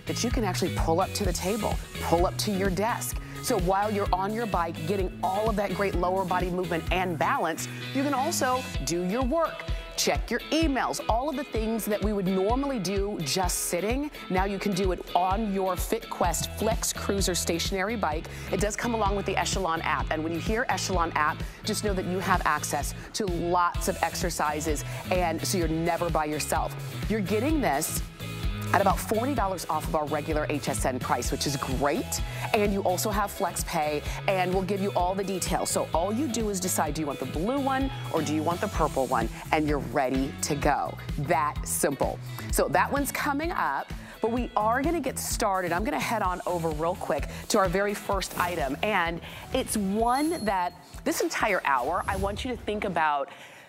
that you can actually pull up to the table, pull up to your desk. So while you're on your bike, getting all of that great lower body movement and balance, you can also do your work. Check your emails, all of the things that we would normally do just sitting. Now you can do it on your FitQuest Flex Cruiser stationary bike. It does come along with the Echelon app. And when you hear Echelon app, just know that you have access to lots of exercises, and so you're never by yourself. You're getting this at about $40 off of our regular HSN price, which is great. And you also have flex pay, and we'll give you all the details. So all you do is decide, do you want the blue one or do you want the purple one? And you're ready to go. That simple. So that one's coming up, but we are gonna get started. I'm gonna head on over real quick to our very first item. And it's one that this entire hour, I want you to think about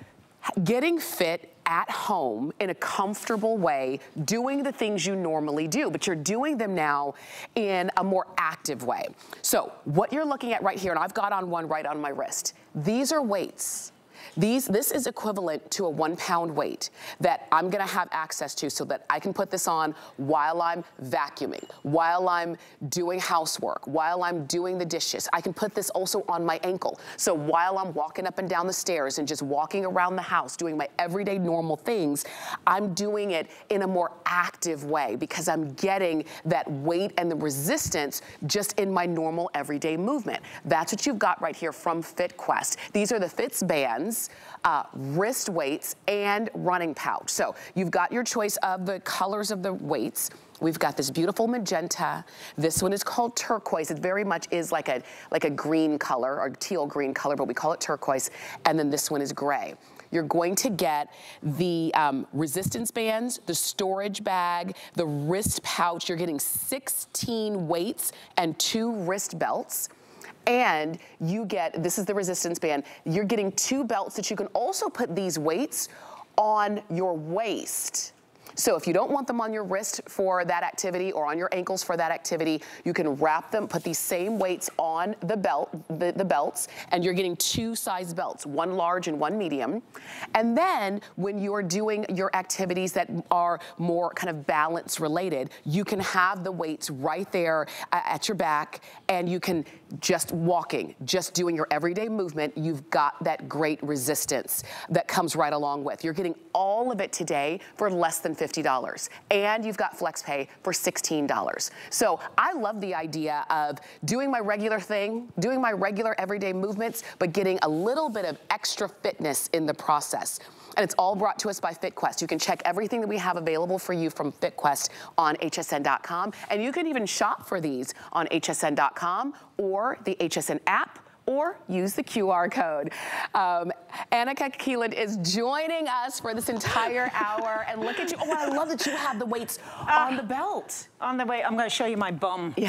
getting fit at home in a comfortable way, doing the things you normally do, but you're doing them now in a more active way. So what you're looking at right here, and I've got on one right on my wrist, these are weights. This is equivalent to a 1 pound weight that I'm gonna have access to so that I can put this on while I'm vacuuming, while I'm doing housework, while I'm doing the dishes. I can put this also on my ankle. So while I'm walking up and down the stairs and just walking around the house, doing my everyday normal things, I'm doing it in a more active way because I'm getting that weight and the resistance just in my normal everyday movement. That's what you've got right here from FitQuest. These are the Fits bands, wrist weights, and running pouch. So you've got your choice of the colors of the weights. We've got this beautiful magenta. This one is called turquoise. It very much is like a green color or teal green color, but we call it turquoise. And then this one is gray. You're going to get the resistance bands, the storage bag, the wrist pouch. You're getting 16 weights and 2 wrist belts. And you get, this is the resistance band, you're getting 2 belts that you can also put these weights on your waist. So if you don't want them on your wrist for that activity or on your ankles for that activity, you can wrap them, put these same weights on the belt, the belts, and you're getting 2 size belts, 1 large and 1 medium. And then when you're doing your activities that are more kind of balance related, you can have the weights right there at your back, and you can just walking, just doing your everyday movement, you've got that great resistance that comes right along with. You're getting all of it today for less than $50, and you've got flex pay for $16. So I love the idea of doing my regular thing, doing my regular everyday movements, but getting a little bit of extra fitness in the process. And it's all brought to us by FitQuest. You can check everything that we have available for you from FitQuest on hsn.com. And you can even shop for these on hsn.com or the HSN app, or use the QR code. Annika Keelan is joining us for this entire hour. And look at you. Oh, I love that you have the weights on the belt. On the way, I'm going to show you my bum. Yeah.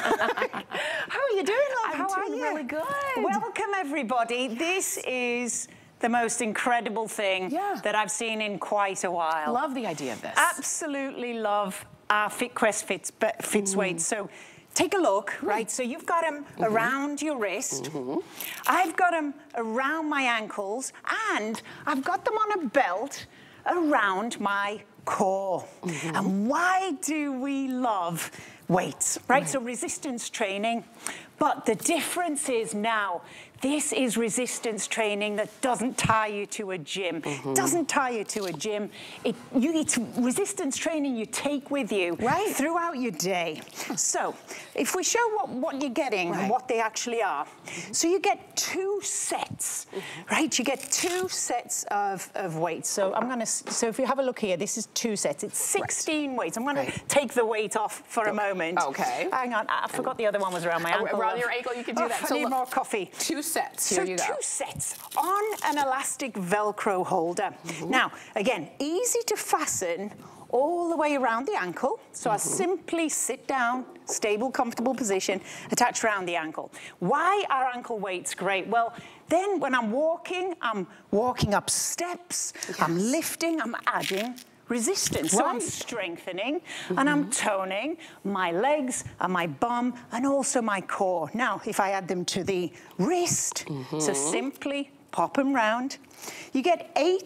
How are you doing, love? I'm How are doing you? really good. Welcome, everybody. This is the most incredible thing that I've seen in quite a while. Love the idea of this. Absolutely love our FitQuest fits weights. So take a look, right? So you've got them around your wrist. I've got them around my ankles, and I've got them on a belt around my core. And why do we love weights, right? So resistance training, but the difference is now, this is resistance training that doesn't tie you to a gym. Doesn't tie you to a gym. It's resistance training you take with you throughout your day. So if we show what you're getting and what they actually are. So you get 2 sets, right? You get 2 sets of weights. So so if you have a look here, this is 2 sets. It's 16 weights. I'm gonna take the weight off for a moment. Okay. Hang on, I forgot the other one was around my ankle. Around your ankle, you can do that. I need more coffee. 2 sets, here you go. 2 sets on an elastic Velcro holder. Now, again, easy to fasten all the way around the ankle. So I simply sit down, stable, comfortable position, attached around the ankle. Why are ankle weights great? Well, then when I'm walking up steps, I'm lifting, I'm adding resistance. So I'm strengthening and I'm toning my legs and my bum and also my core. Now, if I add them to the wrist, so simply pop them round, you get 8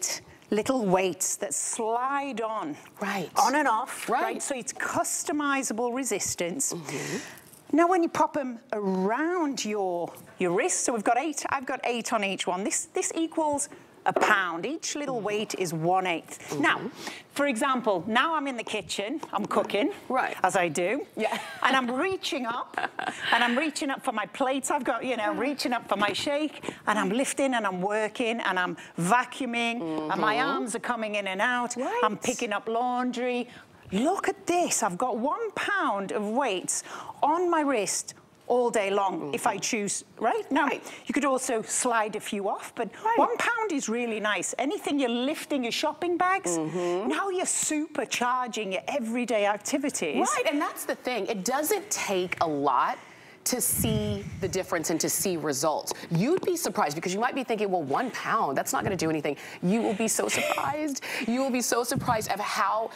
little weights that slide on. Right. On and off. Right. So it's customizable resistance. Now when you pop them around your wrist, so we've got 8, I've got 8 on each one. This equals a pound. Each little weight is 1/8. Now, for example, now I'm in the kitchen, I'm cooking, right, as I do, yeah, and I'm reaching up, and I'm reaching up for my plates. I've got, you know, reaching up for my shake, and I'm lifting, and I'm working, and I'm vacuuming, and my arms are coming in and out. Right. I'm picking up laundry. Look at this. I've got 1 pound of weights on my wrist all day long, if I choose, right? Now, you could also slide a few off, but 1 pound is really nice. Anything you're lifting, your shopping bags, now you're supercharging your everyday activities. Right, and that's the thing. It doesn't take a lot to see the difference and to see results. You'd be surprised because you might be thinking, well, 1 pound, that's not gonna do anything. You will be so surprised. You will be so surprised of how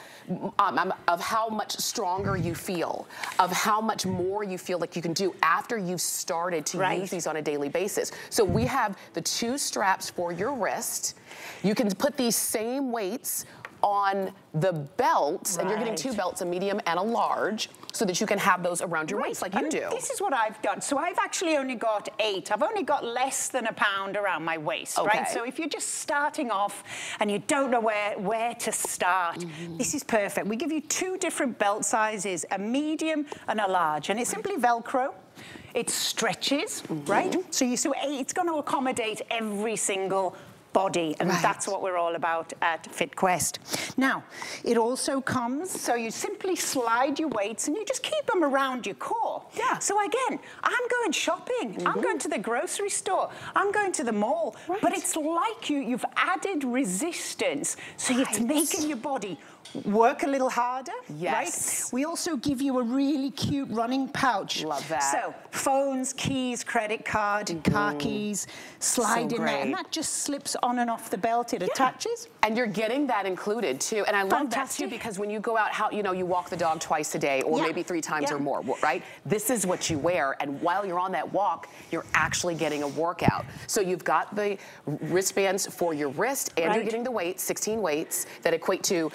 much stronger you feel, of how much more you feel like you can do after you've started to use these on a daily basis. So we have the 2 straps for your wrist. You can put these same weights on the belts, and you're getting 2 belts, a medium and a large, so that you can have those around your waist like you do. This is what I've done. So I've actually only got 8. I've only got less than a pound around my waist, right? So if you're just starting off and you don't know where to start, this is perfect. We give you 2 different belt sizes, a medium and a large, and it's simply Velcro. It stretches, right? So it's going to accommodate every single body, and that's what we're all about at FitQuest. Now, it also comes, so you simply slide your weights and you just keep them around your core. Yeah. So again, I'm going shopping, I'm going to the grocery store, I'm going to the mall, but it's like you've added resistance, so it's making your body work a little harder, right? We also give you a really cute running pouch. Love that. So phones, keys, credit card, and car keys slide in there, and that just slips on and off the belt. It attaches. And you're getting that included too. And I love that too, because when you go out, you know, you walk the dog twice a day, or maybe 3 times or more, right? This is what you wear, and while you're on that walk, you're actually getting a workout. So you've got the wristbands for your wrist, and you're getting the weights, 16 weights that equate to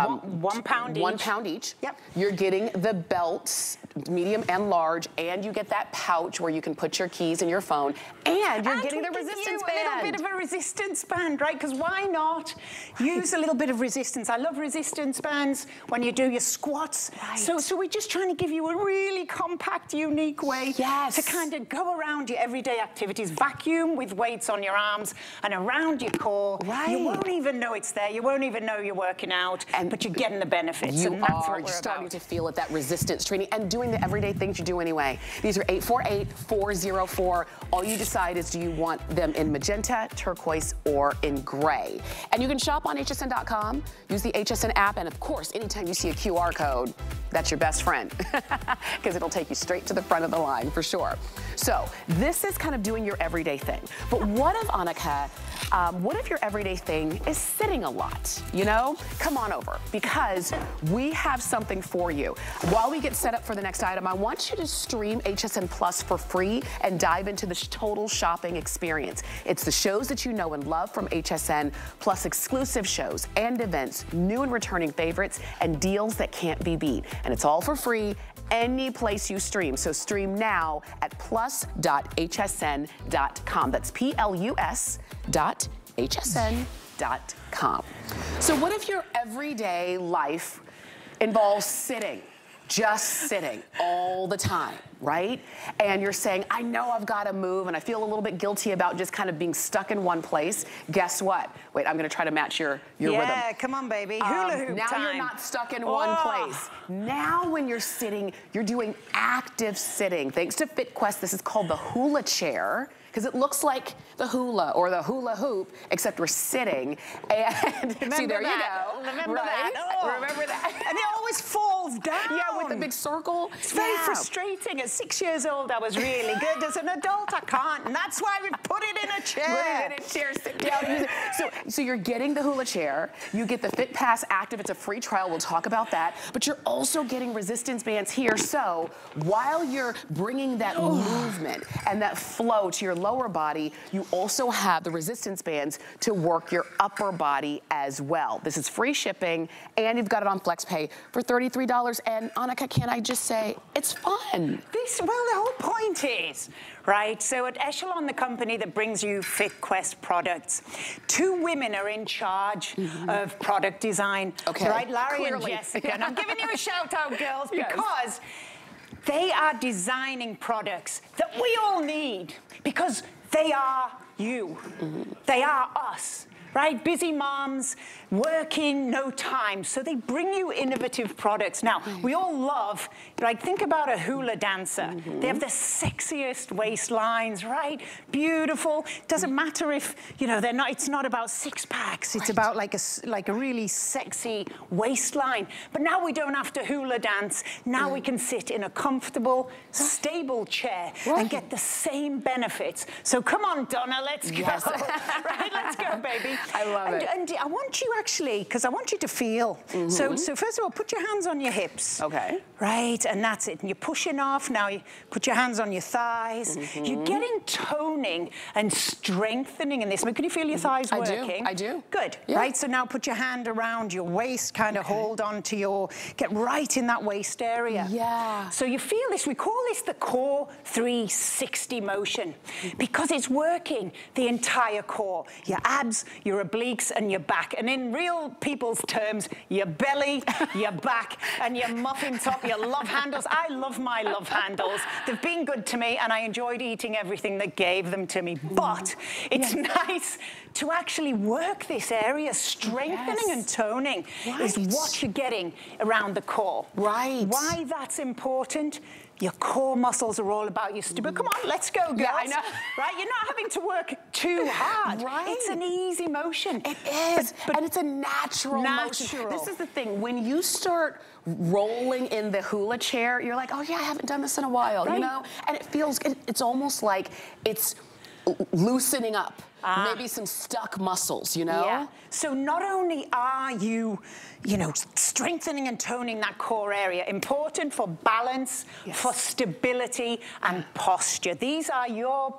1 pound each. 1 pound each. Yep. You're getting the belts, medium and large, and you get that pouch where you can put your keys and your phone, and you're getting the resistance band. A little bit of a resistance band, right? Because why not use a little bit of resistance? I love resistance bands when you do your squats. So we're just trying to give you a really compact, unique way to kind of go around your everyday activities. Vacuum with weights on your arms and around your core. You won't even know it's there. You won't even know you're working out, but you're getting the benefits. You and that's are what we're starting about. to feel it, that resistance training, and doing the everyday things you do anyway. These are 848-404. All you decide is, do you want them in magenta, turquoise, or in gray? And you can shop on hsn.com, use the HSN app, and of course, anytime you see a QR code, that's your best friend, because it'll take you straight to the front of the line for sure. So this is kind of doing your everyday thing. But what if, Annika, what if your everyday thing is sitting a lot? You know, come on over, because we have something for you. While we get set up for the next item, I want you to stream HSN Plus for free and dive into the total shopping experience. It's the shows that you know and love from HSN, plus exclusive shows and events, new and returning favorites, and deals that can't be beat. And it's all for free any place you stream. So stream now at plus.hsn.com. That's plus.hsn.com. So what if your everyday life involves sitting? Just sitting all the time, right? And you're saying, I know I've got to move, and I feel a little bit guilty about just kind of being stuck in one place. Guess what? Wait, I'm going to try to match your rhythm. Yeah, come on, baby. Hula hoop now time. You're not stuck in one place. Now when you're sitting, you're doing active sitting. Thanks to FitQuest, this is called the hula chair, because it looks like the hula or the hula hoop, except we're sitting. And see, there you go. Remember that. Oh. Remember that. And it always falls down. Yeah, with the big circle. It's very frustrating. At 6 years old, I was really good. As an adult, I can't. And that's why we put it in a chair. Put it in a chair, sit down, use it. So you're getting the hula chair. You get the Fit Pass Active. It's a free trial. We'll talk about that. But you're also getting resistance bands here. So while you're bringing that movement and that flow to your lower body, you also have the resistance bands to work your upper body as well. This is free shipping, and you've got it on FlexPay for $33. And Annika, can I just say, it's fun. Well, the whole point is, right, so at Echelon, the company that brings you FitQuest products, 2 women are in charge of product design. Okay. Right, Larry Clearly. and Jessica. And I'm giving you a shout out, girls, Yes. because they are designing products that we all need, because they are you. They are us. Right, busy moms, working, no time. So they bring you innovative products. Now, we all love, like, think about a hula dancer. They have the sexiest waistlines, right? Beautiful. Doesn't matter if, you know, they're not, it's not about 6 packs. It's about like a really sexy waistline. But now we don't have to hula dance. Now we can sit in a comfortable, stable chair and get the same benefits. So come on, Donna, let's go. Yes. Right, let's go, baby. I love it. And I want you actually, because I want you to feel. So first of all, put your hands on your hips. Okay. Right, and that's it. And you're pushing off. Now you put your hands on your thighs. You're getting toning and strengthening in this. I mean, can you feel your thighs working? I do. Good. Yeah. Right, so now put your hand around your waist, kind of hold on to your, get right in that waist area. Yeah. So you feel this, we call this the core 360 motion, because it's working the entire core. Your abs, your obliques, and your back. And in real people's terms, your belly, your back, and your muffin top, your love handles. I love my love handles. They've been good to me, and I enjoyed eating everything that gave them to me. But it's nice to actually work this area. Strengthening and toning is what you're getting around the core. Right. Why that's important? Your core muscles are all about your stability. Come on, let's go, girls. Yeah, I know. Right? You're not having to work too hard. Right. It's an easy motion. It is, and it's a natural motion. This is the thing. When you start rolling in the hula chair, you're like, oh yeah, I haven't done this in a while, you know? And it feels, it's almost like it's loosening up. Maybe some stuck muscles, you know? Yeah. So not only are you, you know, strengthening and toning that core area, important for balance, for stability, and posture. These are your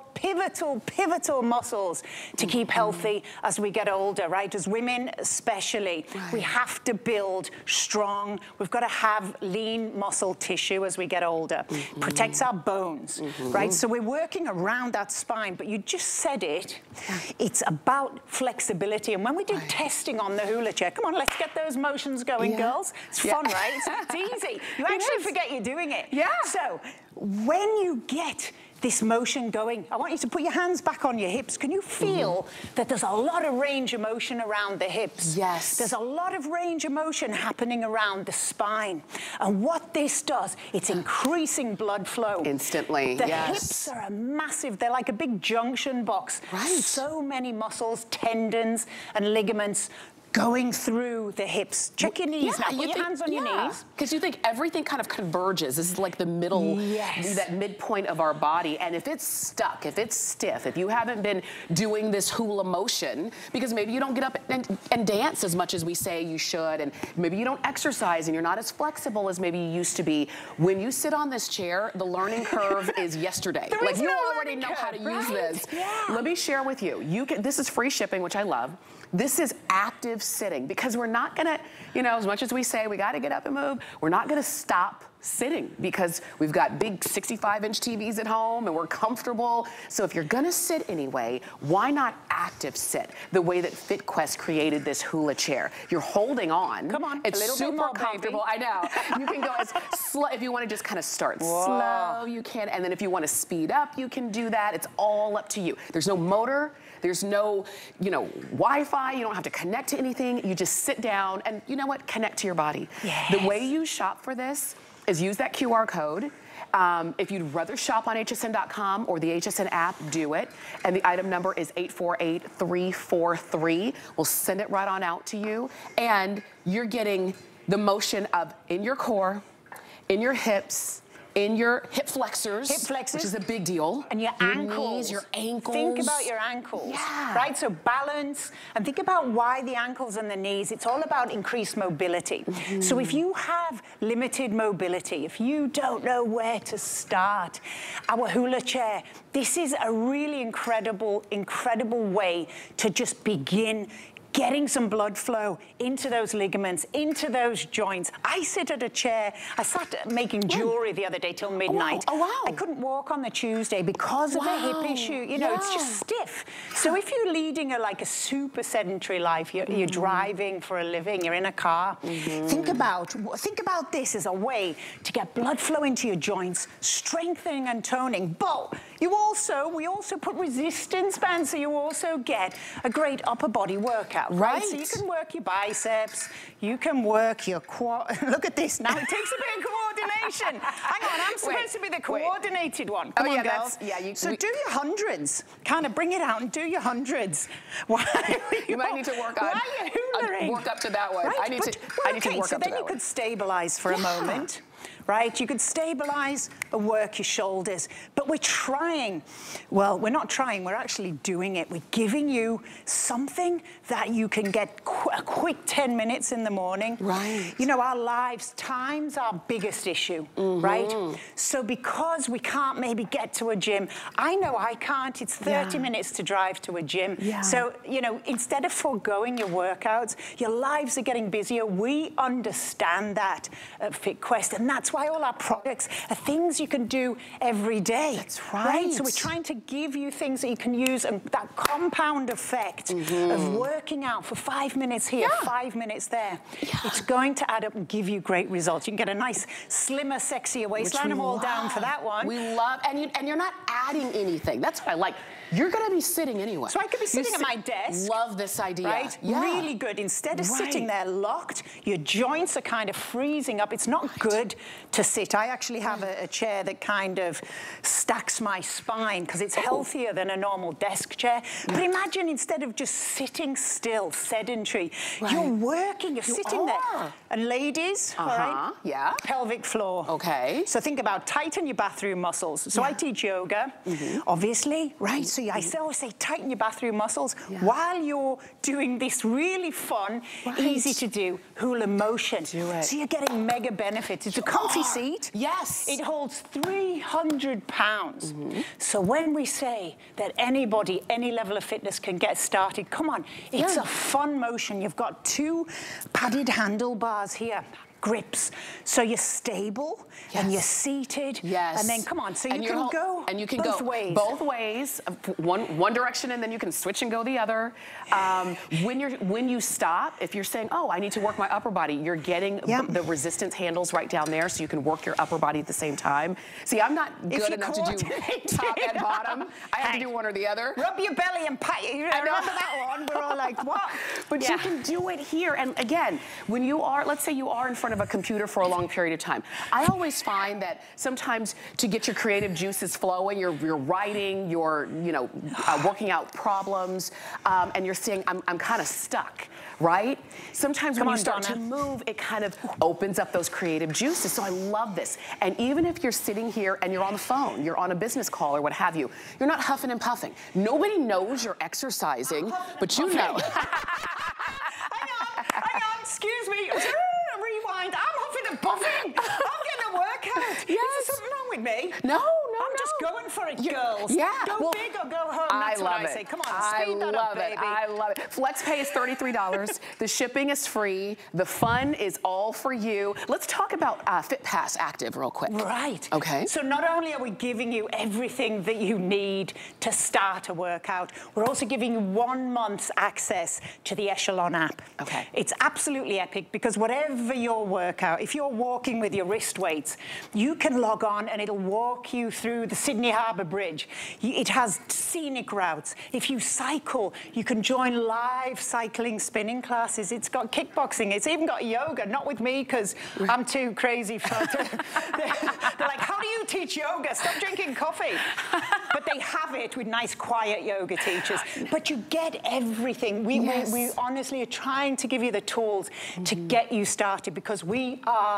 pivotal muscles to keep healthy as we get older, right? As women especially, we have to build strong, we've got to have lean muscle tissue as we get older. Protects our bones, right? So we're working around that spine, but you just said it. It's about flexibility. And when we do testing on the hula chair, come on, let's get those motions going, girls. It's fun, right? It's easy. You actually forget you're doing it. Yeah. So when you get this motion going, I want you to put your hands back on your hips. Can you feel that there's a lot of range of motion around the hips? Yes. There's a lot of range of motion happening around the spine. And what this does, it's increasing blood flow. Instantly, The hips are a massive, they're like a big junction box. Right. So many muscles, tendons, and ligaments going through the hips. Check your knees now. Put your hands on your knees. Because you think everything kind of converges. This is like the middle, that midpoint of our body. And if it's stuck, if it's stiff, if you haven't been doing this hula motion, because maybe you don't get up and dance as much as we say you should, and maybe you don't exercise and you're not as flexible as maybe you used to be, when you sit on this chair, the learning curve is yesterday. Like you already know how to use this. Let me share with you. This is free shipping, which I love. This is active sitting, because we're not gonna, you know, as much as we say we gotta get up and move, we're not gonna stop sitting, because we've got big 65-inch TVs at home and we're comfortable. So if you're gonna sit anyway, why not active sit the way that FitQuest created this hula chair? You're holding on. Come on, it's super comfortable. Baby. I know. You can go as slow, if you wanna just kind of start slow, you can. And then if you wanna speed up, you can do that. It's all up to you. There's no motor. There's no, you know, Wi-Fi. You don't have to connect to anything. You just sit down and, you know what, connect to your body. The way you shop for this is use that QR code. If you'd rather shop on hsn.com or the HSN app, do it. And the item number is 848343. We'll send it right on out to you. And you're getting the motion of in your core, in your hips, in your hip flexors. Hip flexors. Which is a big deal. And your ankles. Knees, your ankles. Think about your ankles. Yeah. Right, so balance. And think about why the ankles and the knees. It's all about increased mobility. So if you have limited mobility, if you don't know where to start, our hula chair, this is a really incredible, incredible way to just begin getting some blood flow into those ligaments, into those joints. I sit at a chair. I sat making jewelry the other day till midnight. Oh, wow. I couldn't walk on the Tuesday because of a hip issue. You know, it's just stiff. So if you're leading like a super sedentary life, you're driving for a living, you're in a car, think about this as a way to get blood flow into your joints, strengthening and toning. But we also put resistance bands, so you also get a great upper body workout. Right? So you can work your biceps, you can work your quad. Look at this, now it takes a bit of coordination. Hang on, I'm supposed to be the coordinated one. Come on, girls. So do your hundreds. Kind of bring it out and do your hundreds. You might need to work on. Work up to that one. Right? I need to work up to that one. So then you could stabilize for a moment. Right? You could stabilize and work your shoulders. But we're trying, well, we're not trying, we're actually doing it. We're giving you something that you can get a quick 10 minutes in the morning. Right. You know, our lives, time's our biggest issue, right? So because we can't maybe get to a gym, I know I can't, it's 30 minutes to drive to a gym. So, you know, instead of foregoing your workouts, your lives are getting busier. We understand that at FitQuest, and that's why all our products are things you can do every day. That's right. So we're trying to give you things that you can use, and that compound effect of working out for 5 minutes here, 5 minutes there. It's going to add up and give you great results. You can get a nice, slimmer, sexier waistline. I'm all down for that one. We love, and you're not adding anything. That's what I like. You're going to be sitting anyway. So I could be sitting at my desk. Love this idea. Right? Really good. Instead of sitting there locked, your joints are kind of freezing up. It's not good to sit. I actually have a chair that kind of stacks my spine because it's healthier than a normal desk chair. But imagine instead of just sitting still, sedentary, you're working, you're sitting there. And ladies, all right? Pelvic floor. Okay. So think about tighten your bathroom muscles. So I teach yoga, obviously, right? So I always say tighten your bathroom muscles while you're doing this really fun, easy to do hula motion. So you're getting mega benefits. It's a comfy seat. Yes. It holds 300 pounds. So when we say that anybody, any level of fitness can get started, come on, it's a fun motion. You've got 2 padded handlebars here. Grips, so you're stable and you're seated. And then come on, so you can go both ways. Both ways, one direction, and then you can switch and go the other. When you stop, if you're saying, oh, I need to work my upper body, you're getting the resistance handles right down there, so you can work your upper body at the same time. See, I'm not good enough to do top and bottom. I have to do one or the other. Rub your belly and pat. You remember that one? We're all like, what? But you can do it here. And again, when you are, let's say you are in front of a computer for a long period of time. I always find that sometimes to get your creative juices flowing, you're writing, you're working out problems, and you're saying, I'm kind of stuck, right? Sometimes when you start to move, it kind of opens up those creative juices. So I love this. And even if you're sitting here and you're on the phone, you're on a business call or what have you, you're not huffing and puffing. Nobody knows you're exercising, but you know. Hang on, excuse me. Rewind. I'm huffing and puffing. I'm getting a workout. Is there something wrong with me? No. I'm just going for it, girls. Go big or go home. That's what I say. Come on, speed that up, baby. I love it. Flex pay is $33. The shipping is free. The fun is all for you. Let's talk about FitPass Active real quick. Right. Okay. So not only are we giving you everything that you need to start a workout, we're also giving you 1 month's access to the Echelon app. Okay. It's absolutely epic because whatever your workout, if you're walking with your wrist weights, you can log on and it'll walk you through the Sydney Harbour Bridge. It has scenic routes. If you cycle, you can join live cycling spinning classes. It's got kickboxing. It's even got yoga. Not with me because I'm too crazy for it. They're like, how do you teach yoga? Stop drinking coffee. But they have it with nice quiet yoga teachers. But you get everything. We honestly are trying to give you the tools to get you started because we are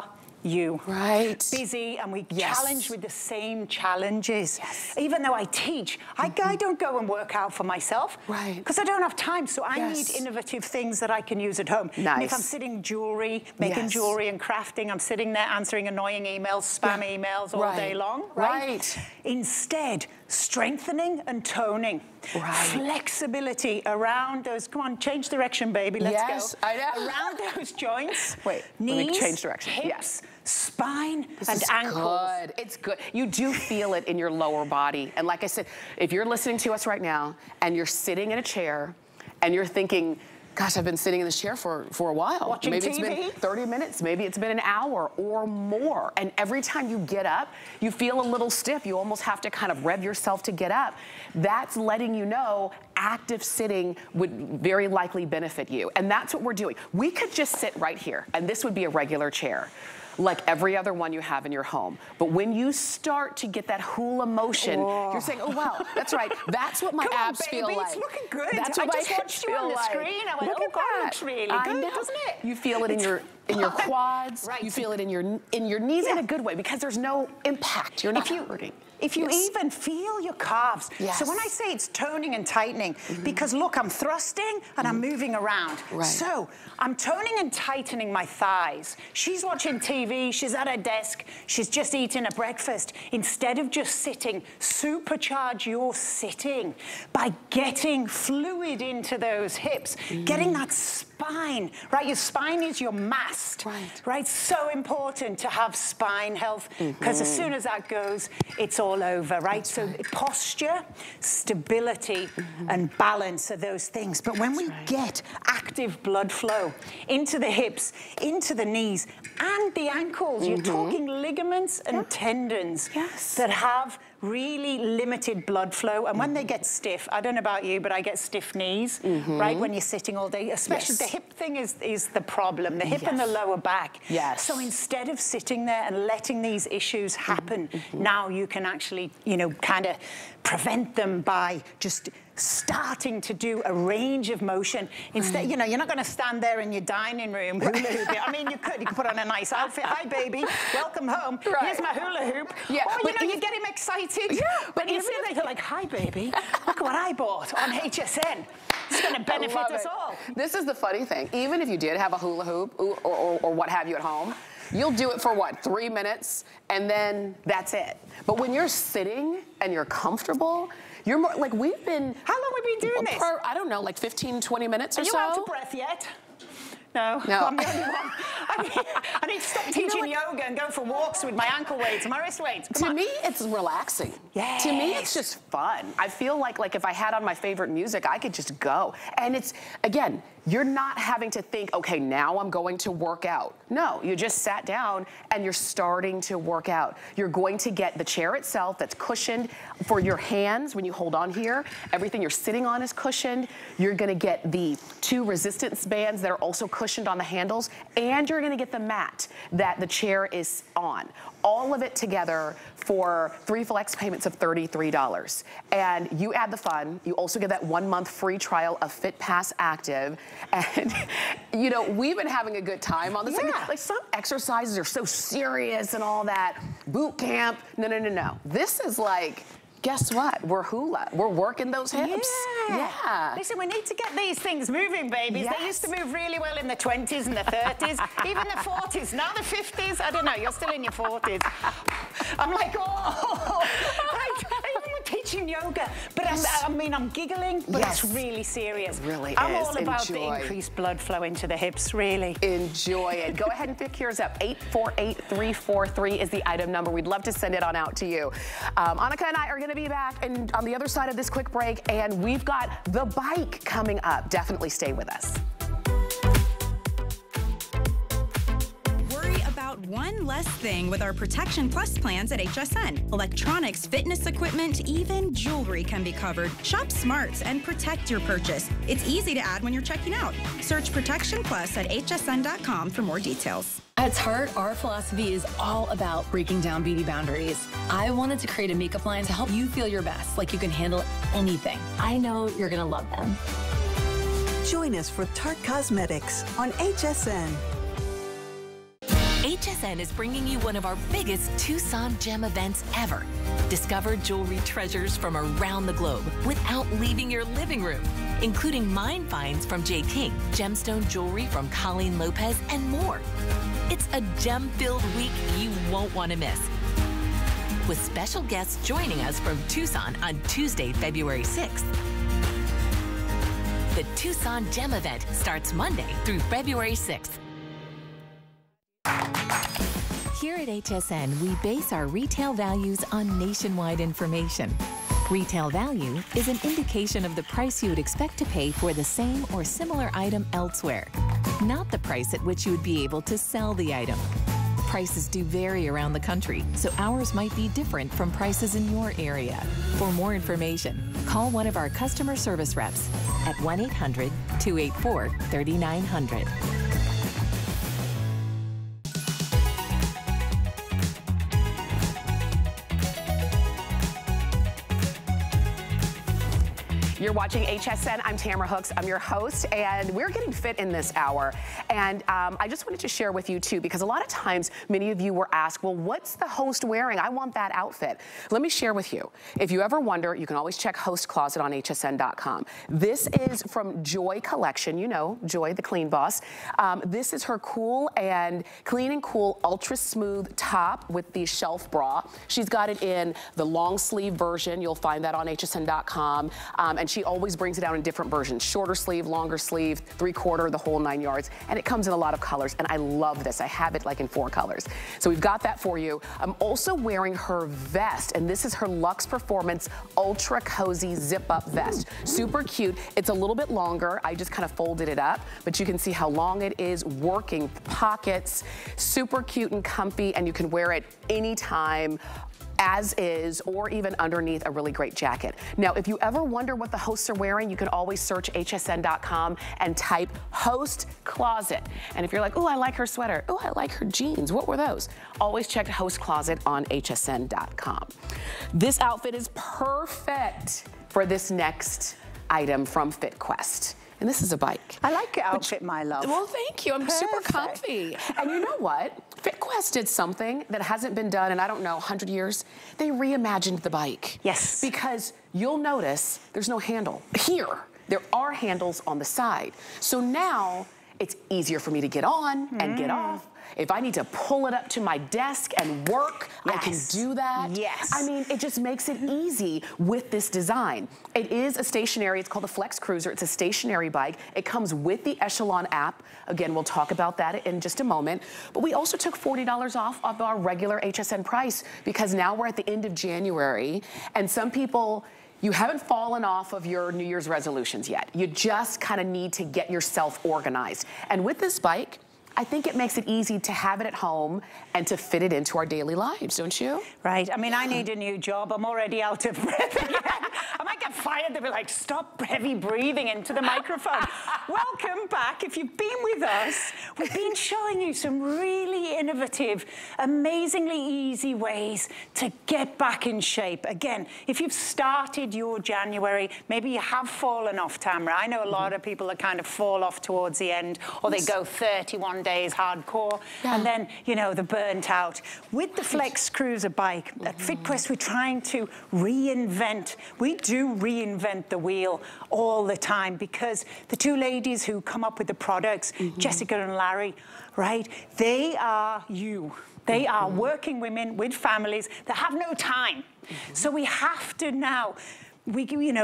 you. Right. Busy, and we Yes. challenge with the same challenges. Yes. Even though I teach, I don't go and work out for myself. Right. Because I don't have time, so I Yes. need innovative things that I can use at home. Nice. And if I'm sitting jewelry, making Yes. jewelry and crafting, I'm sitting there answering annoying emails, spam emails all day long, right? Right. Instead, strengthening and toning. Right. Flexibility around those, come on, change direction, baby, let's Yes, go. I know. Around those joints, Wait, knees, let me change direction. hips, Yes. spine, This and is ankles. good. It's good. You do feel it in your lower body. And like I said, if you're listening to us right now and you're sitting in a chair and you're thinking, gosh, I've been sitting in this chair for a while. Watching maybe TV? It's been 30 minutes, maybe it's been an hour or more. And every time you get up, you feel a little stiff. You almost have to kind of rev yourself to get up. That's letting you know active sitting would very likely benefit you. And that's what we're doing. We could just sit right here, and this would be a regular chair, like every other one you have in your home. But when you start to get that hula motion, you're saying, oh, wow, that's right. That's what my Come on, abs baby, feel like. it's looking good. That's I what just my watched hips you on feel the like. screen. I went, Look oh, at God, that. it looks really I good, know. doesn't it? You feel it in your quads. Right. You feel it in your knees in a good way because there's no impact. You're not hurting. If you Yes. even feel your calves. Yes. So when I say it's toning and tightening, because look, I'm thrusting and I'm moving around. Right. So I'm toning and tightening my thighs. She's watching TV, she's at her desk, she's just eating a breakfast. Instead of just sitting, supercharge your sitting by getting fluid into those hips, getting that spine, right? Your spine is your mast, right? So important to have spine health, because as soon as that goes, it's all over, right? So posture, stability, and balance are those things. But when we get active blood flow into the hips, into the knees, and the ankles, you're talking ligaments and tendons that have really limited blood flow. And when they get stiff, I don't know about you, but I get stiff knees, right? When you're sitting all day, especially the hip thing is the problem, the hip and the lower back. So instead of sitting there and letting these issues happen, now you can actually, you know, kind of prevent them by just starting to do a range of motion. Instead, you know, you're not going to stand there in your dining room hula hooping. I mean, you could put on a nice outfit. Hi, baby. Welcome home. Here's my hula hoop. Or, you know, you get him excited. But you feel like you're like, hi, baby. Look at what I bought on HSN. It's going to benefit us all. This is the funny thing. Even if you did have a hula hoop or what have you at home, you'll do it for what, 3 minutes, and then that's it. But when you're sitting and you're comfortable, you're more, like we've been... How long have we been doing this? I don't know, like 15, 20 minutes or so. Are you out of breath yet? No, I'm the only one. I need to stop teaching yoga and go for walks with my ankle weights and my wrist weights. To me, it's relaxing. To me, it's just fun. I feel like if I had on my favorite music, I could just go. And it's, again, you're not having to think, okay, now I'm going to work out. No, you just sat down and you're starting to work out. You're going to get the chair itself that's cushioned for your hands when you hold on here. Everything you're sitting on is cushioned. You're gonna get the 2 resistance bands that are also cushioned on the handles, and you're gonna get the mat that the chair is on. All of it together for 3 flex payments of $33. And you add the fun, you also get that 1-month free trial of FitPass Active. And, you know, we've been having a good time on this. Like some exercises are so serious and all that. Boot camp, no. This is like, guess what? We're hula. We're working those hips. Listen, we need to get these things moving, babies. They used to move really well in the 20s and the 30s, even the 40s. Now the 50s, I don't know, you're still in your 40s. I'm like, oh, I'm teaching yoga. But I'm giggling, but it's really serious. It really I'm is. all about the increased blood flow into the hips, really. Enjoy it. Go ahead and pick yours up. 848343 is the item number. We'd love to send it on out to you. Annika and I are going to be back and on the other side of this quick break, and we've got the bike coming up. Definitely stay with us. Worry about one less thing with our Protection Plus plans at HSN. Electronics, fitness equipment, even jewelry can be covered. Shop smarts and protect your purchase. It's easy to add when you're checking out. Search Protection Plus at hsn.com for more details. At Tarte, our philosophy is all about breaking down beauty boundaries. I wanted to create a makeup line to help you feel your best, like you can handle anything. I know you're gonna love them. Join us for Tarte Cosmetics on HSN. HSN is bringing you one of our biggest Tucson Gem events ever. Discover jewelry treasures from around the globe without leaving your living room, including mine finds from J. King, gemstone jewelry from Colleen Lopez, and more. It's a gem-filled week you won't want to miss, with special guests joining us from Tucson on Tuesday, February 6th. The Tucson Gem event starts Monday through February 6th. Here at HSN, we base our retail values on nationwide information. Retail value is an indication of the price you would expect to pay for the same or similar item elsewhere, not the price at which you would be able to sell the item. Prices do vary around the country, so ours might be different from prices in your area. For more information, call one of our customer service reps at 1-800-284-3900. You're watching HSN. I'm Tamara Hooks. I'm your host, and we're getting fit in this hour. And I just wanted to share with you, too, because a lot of times, many of you were asked, well, what's the host wearing? I want that outfit. Let me share with you. If you ever wonder, you can always check Host Closet on hsn.com. This is from Joy Collection. You know, Joy, the clean boss. This is her cool and clean and cool ultra smooth top with the shelf bra. She's got it in the long sleeve version. You'll find that on hsn.com. And she always brings it out in different versions, shorter sleeve, longer sleeve, 3/4, the whole 9 yards. And it comes in a lot of colors, and I love this. I have it like in 4 colors. So we've got that for you. I'm also wearing her vest, and this is her Luxe Performance Ultra Cozy Zip-Up Vest. Super cute. It's a little bit longer. I just kind of folded it up, but you can see how long it is, working pockets, super cute and comfy, and you can wear it anytime, as is, or even underneath a really great jacket. Now, if you ever wonder what the hosts are wearing, you can always search hsn.com and type Host Closet. And if you're like, oh, I like her sweater, oh, I like her jeans, what were those? Always check Host Closet on hsn.com. This outfit is perfect for this next item from FitQuest. And this is a bike. I like your outfit, my love. Well, thank you. I'm super comfy. And you know what? FitQuest did something that hasn't been done in, I don't know, 100 years. They reimagined the bike. Yes. Because you'll notice there's no handle. Here, there are handles on the side. So now it's easier for me to get on and get off. If I need to pull it up to my desk and work, I can do that. Yes. I mean, it just makes it easy with this design. It is a stationary, it's called the Flex Cruiser. It's a stationary bike. It comes with the Echelon app. Again, we'll talk about that in just a moment. But we also took $40 off of our regular HSN price because now we're at the end of January, and some people, you haven't fallen off of your New Year's resolutions yet. You just kind of need to get yourself organized. And with this bike, I think it makes it easy to have it at home and to fit it into our daily lives, don't you? Right. I mean, I need a new job. I'm already out of breath again. I might get fired. They'll be like, stop heavy breathing into the microphone. Welcome back. If you've been with us, we've been showing you some really innovative, amazingly easy ways to get back in shape. Again, if you've started your January, maybe you have fallen off, Tamara. I know a lot of people that kind of fall off towards the end, or they go 31 days hardcore, and then, you know, they're burnt out. With the Flex Cruiser bike, at FitQuest, we're trying to reinvent. We do reinvent the wheel all the time because the two ladies who come up with the products, Jessica and Larry, right, they are you. They are working women with families that have no time. So we have to now, we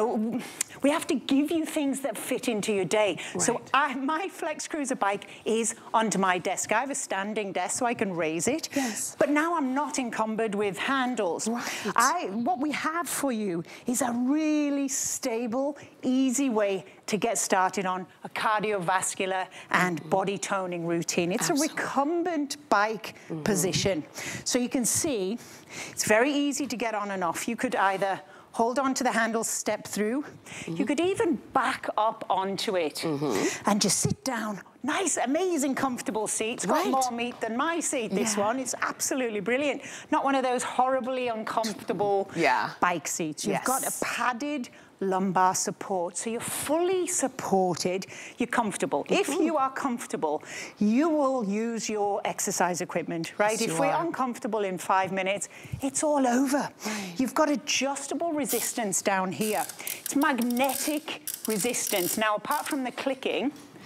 have to give you things that fit into your day. Right. So my Flex Cruiser bike is under my desk. I have a standing desk so I can raise it. Yes. But now I'm not encumbered with handles. Right. What we have for you is a really stable, easy way to get started on a cardiovascular and body toning routine. It's a recumbent bike position. So you can see it's very easy to get on and off. You could either hold on to the handle, step through. You could even back up onto it and just sit down, nice, amazing, comfortable seat. It's got more meat than my seat, this one. It's absolutely brilliant. Not one of those horribly uncomfortable bike seats. You've got a padded lumbar support, so you're fully supported, you're comfortable. If you are comfortable, you will use your exercise equipment, right? If we're uncomfortable in 5 minutes, it's all over. You've got adjustable resistance down here. It's magnetic resistance. Now, apart from the clicking,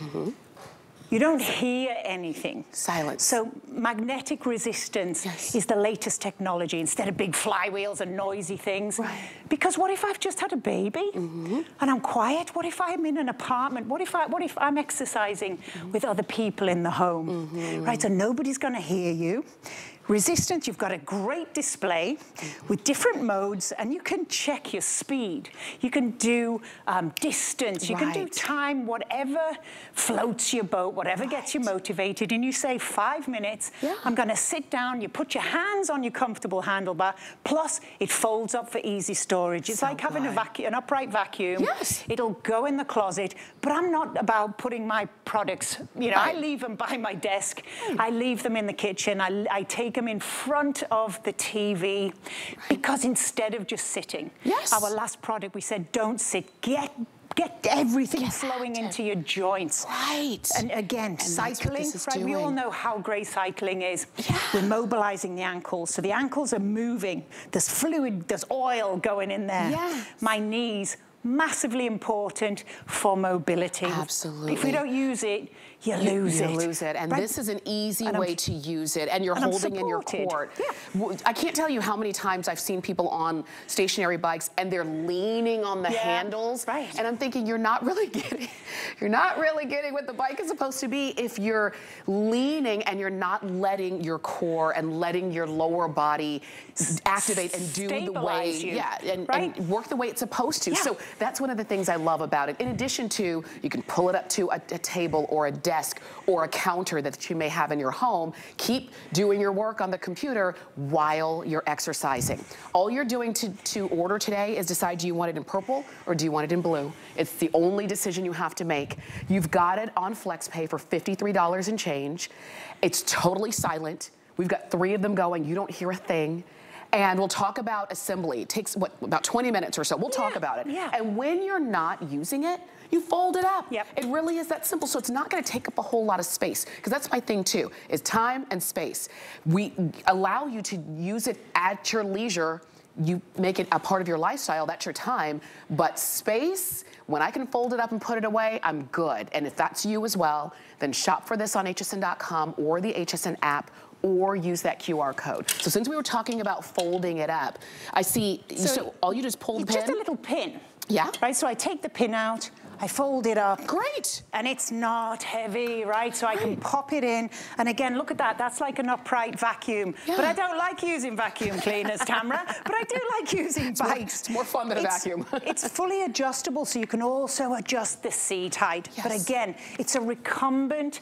you don't hear anything. Silence. So magnetic resistance is the latest technology instead of big flywheels and noisy things. Because what if I've just had a baby and I'm quiet? What if I'm in an apartment? What if I'm exercising with other people in the home? Right, so nobody's gonna hear you. Resistance, you've got a great display with different modes, and you can check your speed. You can do distance, you can do time, whatever floats your boat, whatever gets you motivated, and you say 5 minutes, I'm gonna sit down, you put your hands on your comfortable handlebar, plus it folds up for easy storage. It's like having an upright vacuum. It'll go in the closet, but I'm not about putting my products, you know, I leave them by my desk, I leave them in the kitchen, I take them in front of the TV, because instead of just sitting, our last product we said don't sit, get everything flowing into your joints. And again, cycling, we all know how great cycling is. We're mobilizing the ankles, so the ankles are moving. There's fluid, there's oil going in there. My knees, massively important for mobility. If we don't use it, you lose it. And this is an easy way to use it, and you're holding in your core. I can't tell you how many times I've seen people on stationary bikes and they're leaning on the handles, and I'm thinking you're not really getting what the bike is supposed to be if you're leaning and you're not letting your core and letting your lower body activate and do the way, and work the way it's supposed to. So that's one of the things I love about it. In addition to, you can pull it up to a table or a desk or a counter that you may have in your home. Keep doing your work on the computer while you're exercising. All you're doing to order today is decide, do you want it in purple or do you want it in blue? It's the only decision you have to make. You've got it on FlexPay for $53 and change. It's totally silent. We've got 3 of them going. You don't hear a thing. And we'll talk about assembly. It takes, about 20 minutes or so. We'll talk about it. And when you're not using it, you fold it up. It really is that simple. So it's not gonna take up a whole lot of space, because that's my thing too, is time and space. We allow you to use it at your leisure. You make it a part of your lifestyle, that's your time. But space, when I can fold it up and put it away, I'm good. And if that's you as well, then shop for this on hsn.com or the HSN app, or use that QR code. So since we were talking about folding it up, I see, so all you just pull the pin? Just a little pin. Right, so I take the pin out, I fold it up. Great. And it's not heavy, right? So I can pop it in. And again, look at that. That's like an upright vacuum. But I don't like using vacuum cleaners, Tamara. But I do like using bikes. It's more fun than a vacuum. It's fully adjustable, so you can also adjust the seat height. But again, it's a recumbent,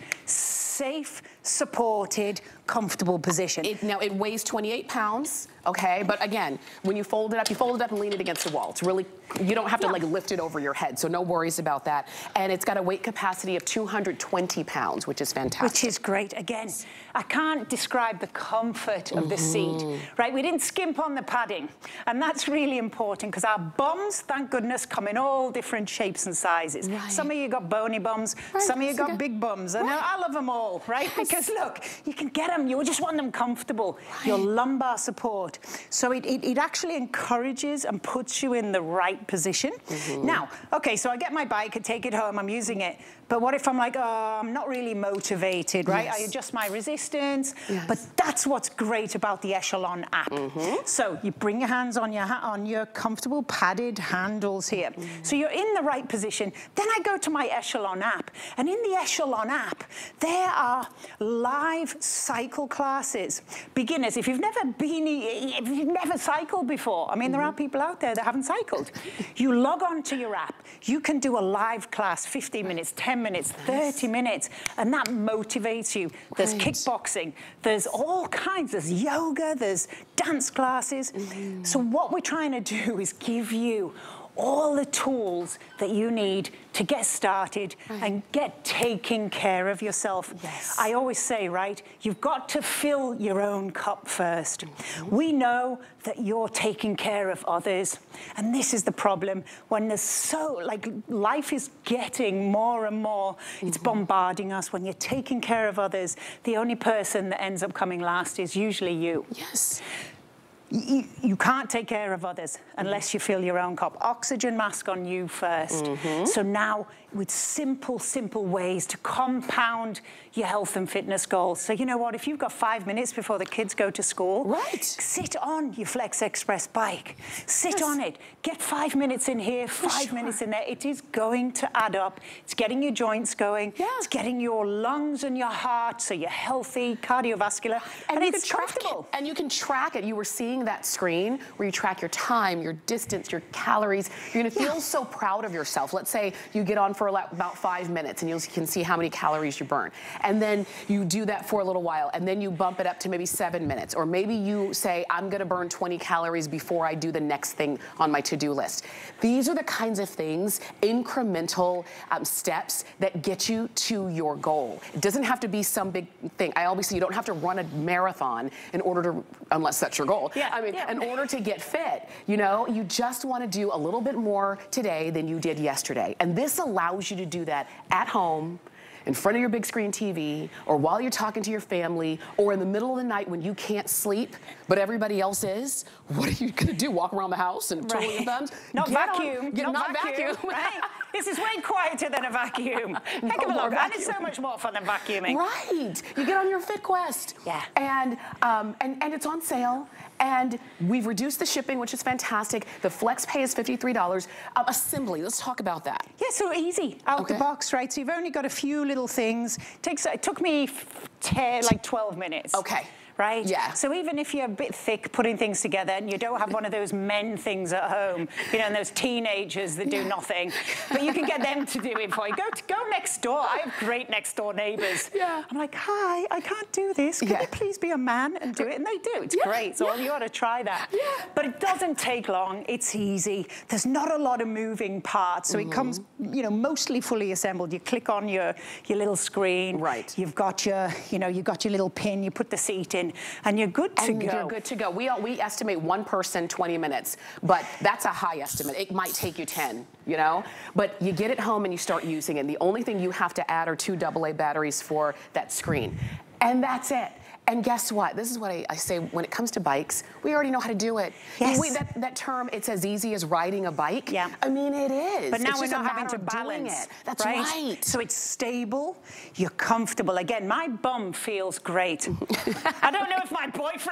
safe, supported, comfortable position. Now, it weighs 28 pounds, okay? But again, when you fold it up and lean it against the wall. It's really, you don't have to like lift it over your head, so no worries about that. And it's got a weight capacity of 220 pounds, which is fantastic. Which is great. Again, I can't describe the comfort of the seat, right? We didn't skimp on the padding, and that's really important, because our bums, thank goodness, come in all different shapes and sizes. Some of you got bony bums, some of you got big bums, and I love them all, right? Because look, you can get them, you just want them comfortable. Your lumbar support. So it actually encourages and puts you in the right position. Now, okay, so I get my bike, I take it home, I'm using it. But what if I'm like, oh, I'm not really motivated, right? I adjust my resistance. But that's what's great about the Echelon app. So you bring your hands on your comfortable padded handles here. So you're in the right position. Then I go to my Echelon app. And in the Echelon app, there are live cycle classes. Beginners, if you've never cycled before, I mean, there are people out there that haven't cycled. You log on to your app. You can do a live class, 15 minutes, 10 minutes, 30 minutes, and that motivates you. There's kickboxing, there's all kinds, there's yoga, there's dance classes. So what we're trying to do is give you all the tools that you need to get started and get taking care of yourself. Yes. I always say, right, you've got to fill your own cup first. We know that you're taking care of others, and this is the problem when there's so, like, life is getting more and more, it's bombarding us. When you're taking care of others, the only person that ends up coming last is usually you. Yes. You can't take care of others unless you fill your own cup. Oxygen mask on you first. So now, with simple ways to compound your health and fitness goals. So you know what, if you've got 5 minutes before the kids go to school, sit on your Flex Express bike. Sit on it. Get 5 minutes in here, 5 minutes in there. It is going to add up. It's getting your joints going. It's getting your lungs and your heart, so you're healthy, cardiovascular, and it's comfortable. And you can track it. You were seeing that screen where you track your time, your distance, your calories. You're gonna feel so proud of yourself. Let's say you get on for about 5 minutes and you can see how many calories you burn. And then you do that for a little while, and then you bump it up to maybe 7 minutes. Or maybe you say, I'm gonna burn 20 calories before I do the next thing on my to-do list. These are the kinds of things, incremental steps that get you to your goal. It doesn't have to be some big thing. I always say you don't have to run a marathon in order to, unless that's your goal. I mean, in order to get fit, you know, you just want to do a little bit more today than you did yesterday. And this allows you to do that at home, in front of your big screen TV, or while you're talking to your family, or in the middle of the night when you can't sleep, but everybody else is. What are you gonna do? Walk around the house and twiddle your thumbs? Not vacuum. Not vacuum. Right? This is way quieter than a vacuum. Heck of a look. And it's so much more fun than vacuuming. Right. You get on your FitQuest. And it's on sale. And we've reduced the shipping, which is fantastic. The Flex Pay is $53. Assembly, let's talk about that. Yeah, so easy, out the box, right? So you've only got a few little things. It took me like 12 minutes. Right? So even if you're a bit thick putting things together and you don't have one of those men things at home, you know, and those teenagers that do nothing, but you can get them to do it for you. Go next door. I have great next door neighbors. I'm like, hi, I can't do this. Can you please be a man and do it? And they do. It's great. So you ought to try that. But it doesn't take long. It's easy. There's not a lot of moving parts. So it comes, you know, mostly fully assembled. You click on your little screen. You've got your, you know, you've got your little pin. You put the seat in. And you're good to go. You're good to go. We estimate one person 20 minutes, but that's a high estimate. It might take you 10, you know? But you get it home and you start using it. And the only thing you have to add are 2 AA batteries for that screen. And that's it. And guess what? This is what I say when it comes to bikes, we already know how to do it. That term, it's as easy as riding a bike. I mean, it is. But now we're not having to balance. That's right. So it's stable, you're comfortable. Again, my bum feels great. I don't know if my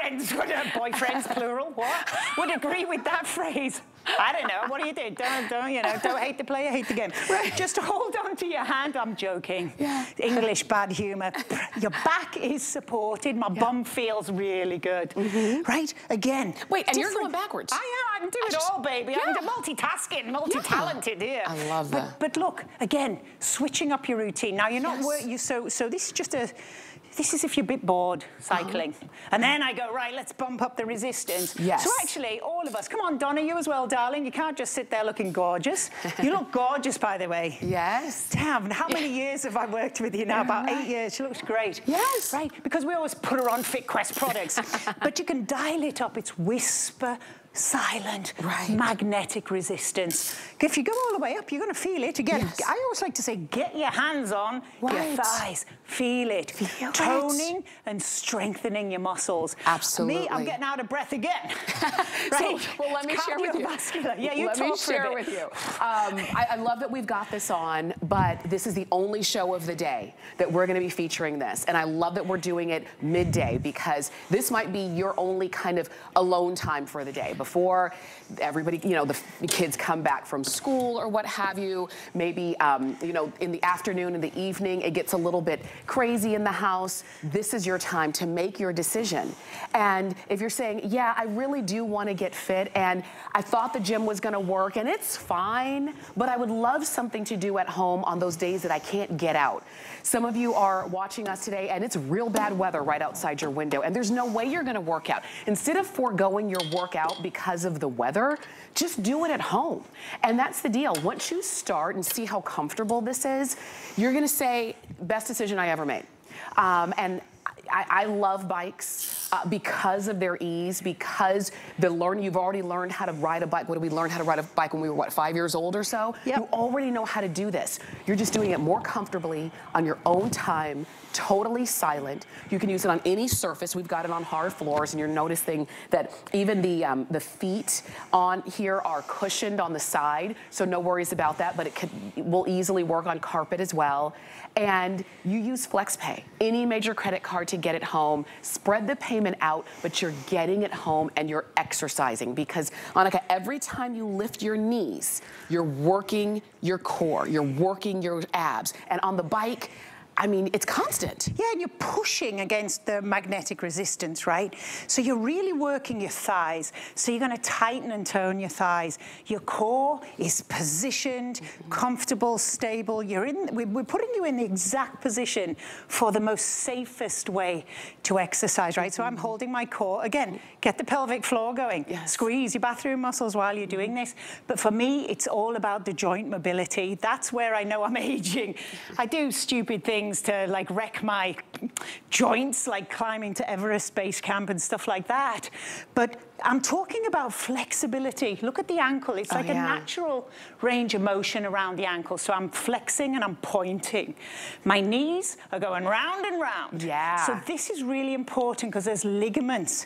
boyfriends, plural, would agree with that phrase. I don't know. What do you do? Don't hate the player, hate the game. Just hold on to your hand. I'm joking. English bad humor. Your back is supported. My bum feels really good. Right? Again. Wait, and you're going backwards. I can do it all, baby. I'm multitasking, multi-talented here. I love that. But look, again, switching up your routine. Now, you're not so this is just this is if you're a bit bored cycling. And then I go, right, let's bump up the resistance. So actually, all of us, come on, Donna, you as well, darling. You can't just sit there looking gorgeous. You look gorgeous, by the way. Damn, how many years have I worked with you now? About 8 years. She looks great. Right, because we always put her on FitQuest products. But you can dial it up. It's whisper, silent, magnetic resistance. If you go all the way up, you're going to feel it. Again, I always like to say, get your hands on your thighs. Feel it. Toning and strengthening your muscles. Absolutely. Me, I'm getting out of breath again. Well, let me share with you. Let me share with you. I love that we've got this on, but this is the only show of the day that we're going to be featuring this. And I love that we're doing it midday, because this might be your only kind of alone time for the day. Before everybody, you know, the kids come back from school or what have you, maybe, you know, in the afternoon, in the evening, it gets a little bit crazy in the house. This is your time to make your decision. And if you're saying, yeah, I really do want to get fit, and I thought the gym was going to work, and it's fine, but I would love something to do at home on those days that I can't get out. Some of you are watching us today, and it's real bad weather right outside your window, and there's no way you're going to work out. Instead of foregoing your workout because of the weather, just do it at home. And that's the deal. Once you start and see how comfortable this is, you're gonna say, best decision I ever made. And I love bikes because of their ease, because you've already learned how to ride a bike. What did we learn how to ride a bike when we were, what, 5 years old or so? Yep. You already know how to do this. You're just doing it more comfortably on your own time, totally silent. You can use it on any surface. We've got it on hard floors, and you're noticing that even the feet on here are cushioned on the side, so no worries about that, but it will easily work on carpet as well. And you use FlexPay, any major credit card to get it home. Spread the payment out, but you're getting it home and you're exercising, because Annika, every time you lift your knees, you're working your core, you're working your abs. And on the bike, I mean, it's constant. Yeah, and you're pushing against the magnetic resistance, right? So you're really working your thighs. So you're gonna tighten and tone your thighs. Your core is positioned, comfortable, stable. We're putting you in the exact position for the most safest way to exercise, right? So I'm holding my core. Again, get the pelvic floor going. Yes. Squeeze your bathroom muscles while you're doing this. But for me, it's all about the joint mobility. That's where I know I'm aging. I do stupid things to like wreck my joints, like climbing to Everest Base Camp and stuff like that. But I'm talking about flexibility. Look at the ankle. It's like a natural range of motion around the ankle. So I'm flexing and I'm pointing. My knees are going round and round. Yeah. So this is really important because there's ligaments,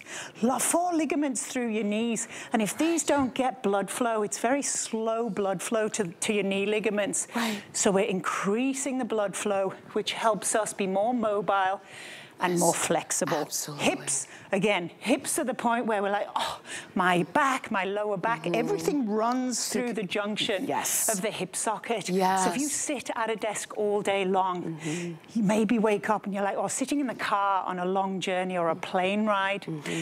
4 ligaments through your knees. And if these don't get blood flow, it's very slow blood flow to your knee ligaments. Right. So we're increasing the blood flow, which helps us be more mobile and more flexible. Absolutely. Hips, again, hips are the point where we're like, oh, my back, my lower back, everything runs through the junction of the hip socket. Yes. So if you sit at a desk all day long, you maybe wake up and you're like, or sitting in the car on a long journey or a plane ride,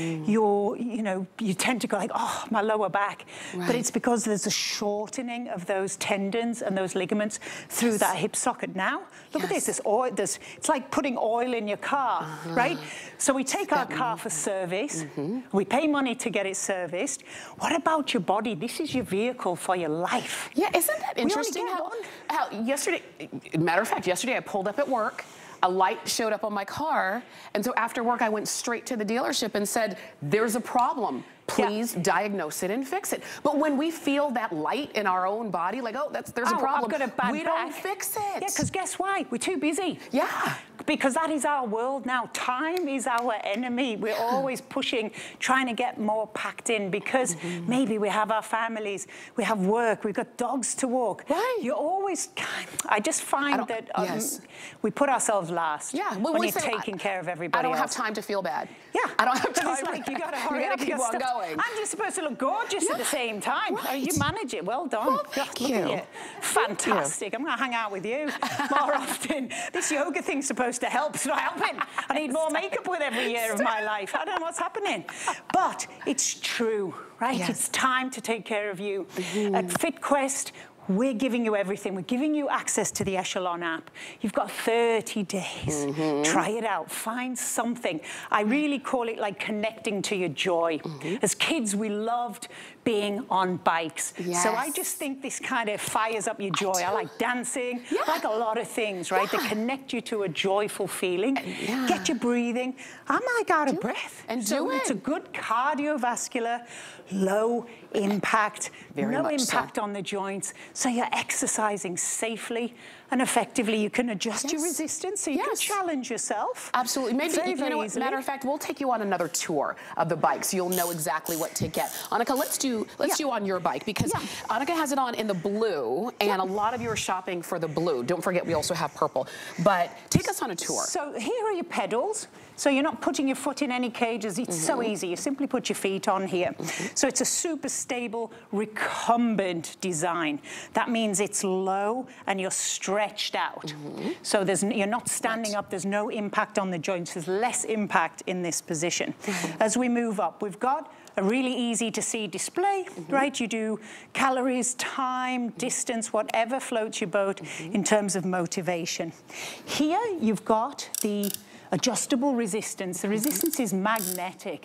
you tend to go like, oh, my lower back. Right. But it's because there's a shortening of those tendons and those ligaments through that hip socket. Now, look at this, it's like putting oil in your car. Right? So we take our car for service. We pay money to get it serviced. What about your body? This is your vehicle for your life. Yeah, isn't that interesting how yesterday, matter of fact, yesterday I pulled up at work, a light showed up on my car, and so after work I went straight to the dealership and said, there's a problem. Please diagnose it and fix it. But when we feel that light in our own body, like, oh, there's a problem, I've got a bad we don't fix it. Yeah, because guess why? We're too busy. Yeah. Because that is our world now. Time is our enemy. We're always pushing, trying to get more packed in because maybe we have our families, we have work, we've got dogs to walk. Right. You're always, I just find that we put ourselves last. Yeah. When you're taking care of everybody else. I don't have time to feel bad. Yeah. I don't have time. It's like, you gotta hurry up, keep on going. And you're supposed to look gorgeous at the same time. Right. You manage it. Well done. Well, thank you. Fantastic. I'm going to hang out with you more often. This yoga thing's supposed to help. It's not helping. I need more makeup with every year of my life. I don't know what's happening. But it's true, right? Yes. It's time to take care of you. At FitQuest, we're giving you everything. We're giving you access to the Echelon app. You've got 30 days. Try it out. Find something. I really call it like connecting to your joy. As kids, we loved being on bikes. Yes. So I just think this kind of fires up your joy. I like dancing. I like a lot of things, right? That connect you to a joyful feeling. Get your breathing. I'm like out of breath. And so it's a good cardiovascular, low impact, no impact on the joints. So you're exercising safely and effectively. You can adjust your resistance, so you can challenge yourself. Absolutely. Maybe, you know what, matter of fact, we'll take you on another tour of the bike so you'll know exactly what to get. Annika, let's do on your bike, because Annika has it on in the blue, and a lot of you are shopping for the blue. Don't forget, we also have purple. But take us on a tour. So here are your pedals. So you're not putting your foot in any cages. It's so easy. You simply put your feet on here. So it's a super stable, recumbent design. That means it's low and you're stretched out. So you're not standing up. There's no impact on the joints. There's less impact in this position. As we move up, we've got a really easy to see display, right? You do calories, time, distance, whatever floats your boat in terms of motivation. Here you've got the adjustable resistance. The resistance is magnetic.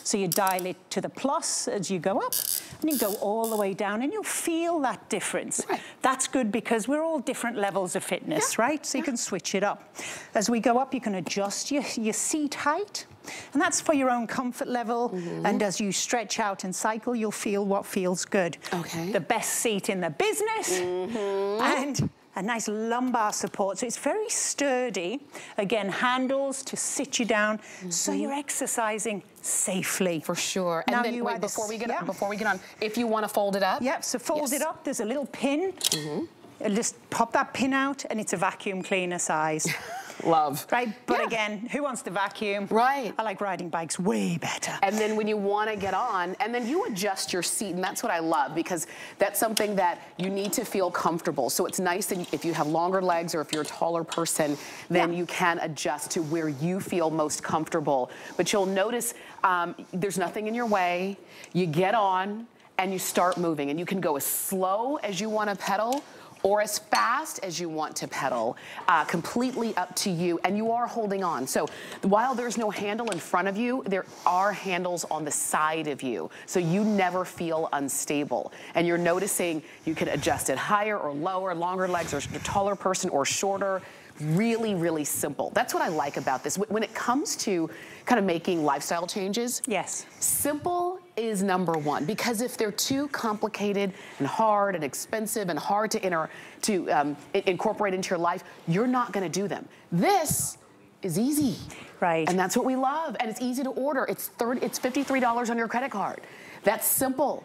So you dial it to the plus as you go up, and you go all the way down, and you'll feel that difference. Right. That's good because we're all different levels of fitness, right? So you can switch it up. As we go up, you can adjust your seat height. And that's for your own comfort level. And as you stretch out and cycle, you'll feel what feels good. Okay. The best seat in the business. And a nice lumbar support. So it's very sturdy. Again, handles to sit you down. So you're exercising safely. For sure. And then wait, before we get on, if you want to fold it up. Yep, so fold it up. There's a little pin. And just pop that pin out, and it's a vacuum cleaner size. Love. Right, but again, who wants to vacuum? Right. I like riding bikes way better. And then when you want to get on, and then you adjust your seat, and that's what I love, because that's something that you need to feel comfortable. So it's nice that if you have longer legs or if you're a taller person, then you can adjust to where you feel most comfortable. But you'll notice there's nothing in your way. You get on, and you start moving, and you can go as slow as you want to pedal, or as fast as you want to pedal, completely up to you, and you are holding on. So while there's no handle in front of you, there are handles on the side of you, so you never feel unstable. And you're noticing you can adjust it higher or lower, longer legs or a taller person or shorter. Really, really simple. That's what I like about this. When it comes to kind of making lifestyle changes, simple is number one, because if they're too complicated and hard and expensive and hard to incorporate into your life, you're not going to do them. This is easy. Right. And that's what we love. And it's easy to order. It's $53 on your credit card. That's simple.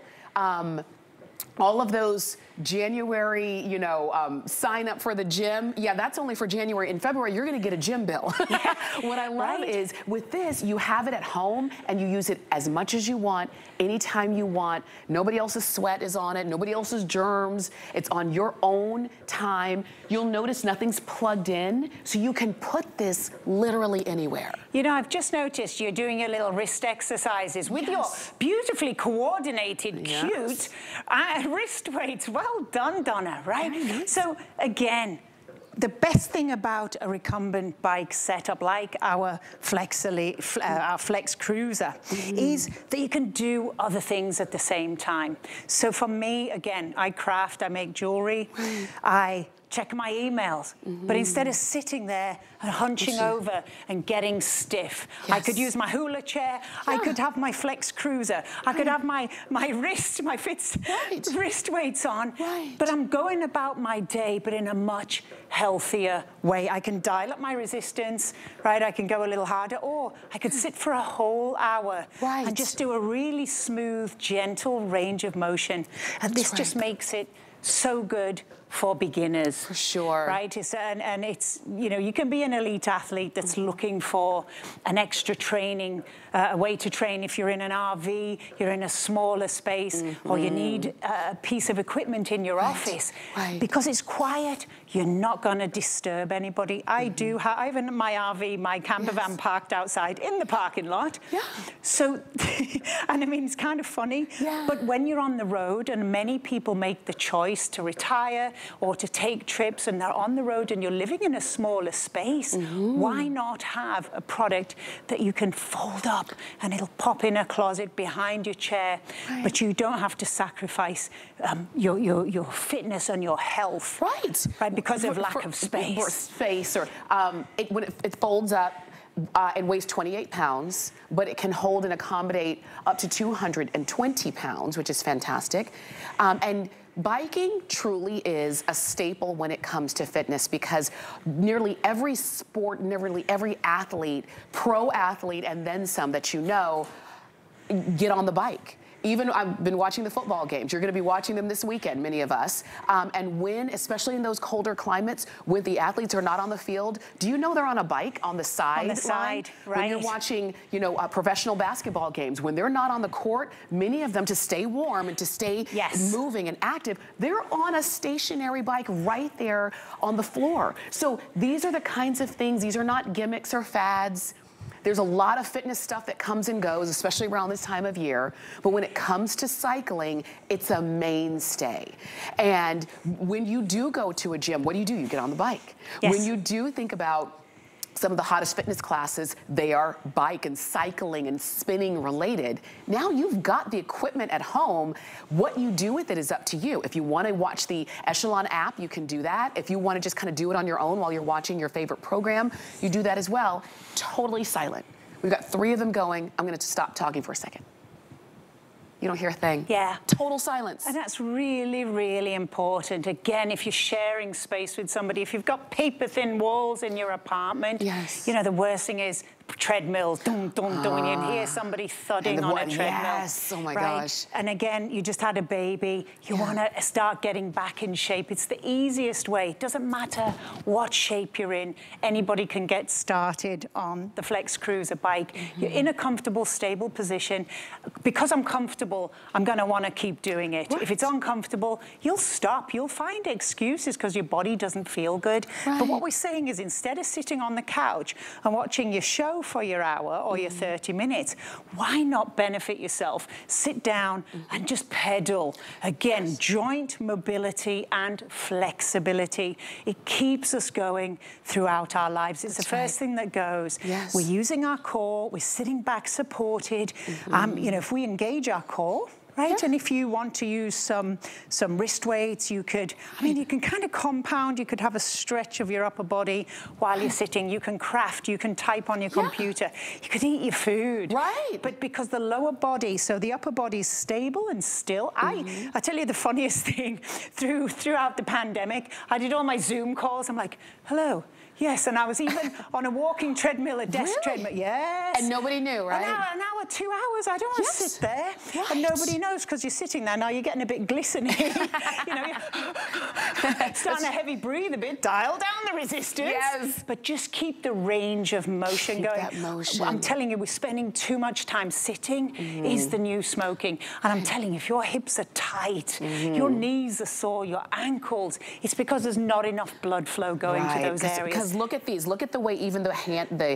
All of those January, sign up for the gym. Yeah, that's only for January. In February, you're going to get a gym bill. What I love is with this, you have it at home and you use it as much as you want, anytime you want. Nobody else's sweat is on it. Nobody else's germs. It's on your own time. You'll notice nothing's plugged in, so you can put this literally anywhere. I've just noticed you're doing your little wrist exercises with your beautifully coordinated, cute wrist weights. Well done, Donna, right? So again, the best thing about a recumbent bike setup like our Flex Cruiser is that you can do other things at the same time. So for me, again, I craft, I make jewelry, I check my emails. But instead of sitting there and hunching over and getting stiff, I could use my hula chair, I could have my Flex Cruiser, I could have my wrist weights on, but I'm going about my day, but in a much healthier way. I can dial up my resistance, right? I can go a little harder, or I could sit for a whole hour and just do a really smooth, gentle range of motion. And this just makes it so good for beginners. For sure. Right? And it's, you can be an elite athlete that's looking for an extra training, a way to train if you're in an RV, you're in a smaller space, or you need a piece of equipment in your office. Because it's quiet, you're not going to disturb anybody. I have in my RV, my camper van parked outside in the parking lot. So, and I mean, it's kind of funny, but when you're on the road, and many people make the choice to retire or to take trips, and they're on the road and you're living in a smaller space, why not have a product that you can fold up and it'll pop in a closet behind your chair, but you don't have to sacrifice your fitness and your health, right? Because of lack of space. When it folds up, it weighs 28 pounds, but it can hold and accommodate up to 220 pounds, which is fantastic. And biking truly is a staple when it comes to fitness, because nearly every sport, nearly every athlete, pro athlete, and then some that get on the bike. Even I've been watching the football games. You're going to be watching them this weekend, many of us. And especially in those colder climates, when the athletes are not on the field, do you know they're on a bike on the side? On the side, right. When you're watching, professional basketball games, when they're not on the court, many of them, to stay warm and to stay moving and active, they're on a stationary bike right there on the floor. So these are the kinds of things. These are not gimmicks or fads. There's a lot of fitness stuff that comes and goes, especially around this time of year. But when it comes to cycling, it's a mainstay. And when you do go to a gym, what do? You get on the bike. When you do think about some of the hottest fitness classes, they are bike and cycling and spinning related. Now you've got the equipment at home. What you do with it is up to you. If you want to watch the Echelon app, you can do that. If you want to just kind of do it on your own while you're watching your favorite program, you do that as well. Totally silent. We've got 3 of them going. I'm going to stop talking for a second. You don't hear a thing. Yeah. Total silence. And that's really, really important. Again, if you're sharing space with somebody, if you've got paper-thin walls in your apartment, yes. you know, the worst thing is treadmills, dum, dum, dum, and you hear somebody thudding on a treadmill. Yes, oh my gosh. And again, you just had a baby, you want to start getting back in shape. It's the easiest way. It doesn't matter what shape you're in, anybody can get started on the Flex Cruiser bike. You're in a comfortable, stable position. Because I'm comfortable, I'm going to want to keep doing it. If it's uncomfortable, you'll stop. You'll find excuses because your body doesn't feel good. But what we're saying is, instead of sitting on the couch and watching your show for your hour or your 30 minutes, why not benefit yourself? Sit down and just pedal. Again, joint mobility and flexibility. It keeps us going throughout our lives. It's the first thing that goes. We're using our core, we're sitting back supported. You know, if we engage our core, right? And if you want to use some wrist weights, you could, I mean, you can kind of compound, you could have a stretch of your upper body while you're sitting, you can craft, you can type on your computer, you could eat your food. But because the lower body, so the upper body is stable and still, I tell you the funniest thing, throughout the pandemic, I did all my Zoom calls, I'm like, hello. Yes, and I was even on a walking treadmill, a desk treadmill. Yes. And nobody knew, right? An hour, 2 hours. I don't want to sit there. And nobody knows because you're sitting there. Now you're getting a bit glistening. You know, you're starting to heavy breathe a bit. Dial down the resistance. But just keep the range of motion going. That motion. I'm telling you, we're spending too much time sitting is the new smoking. And I'm telling you, if your hips are tight, your knees are sore, your ankles, it's because there's not enough blood flow going to those areas. Because look at these. Look at the way even the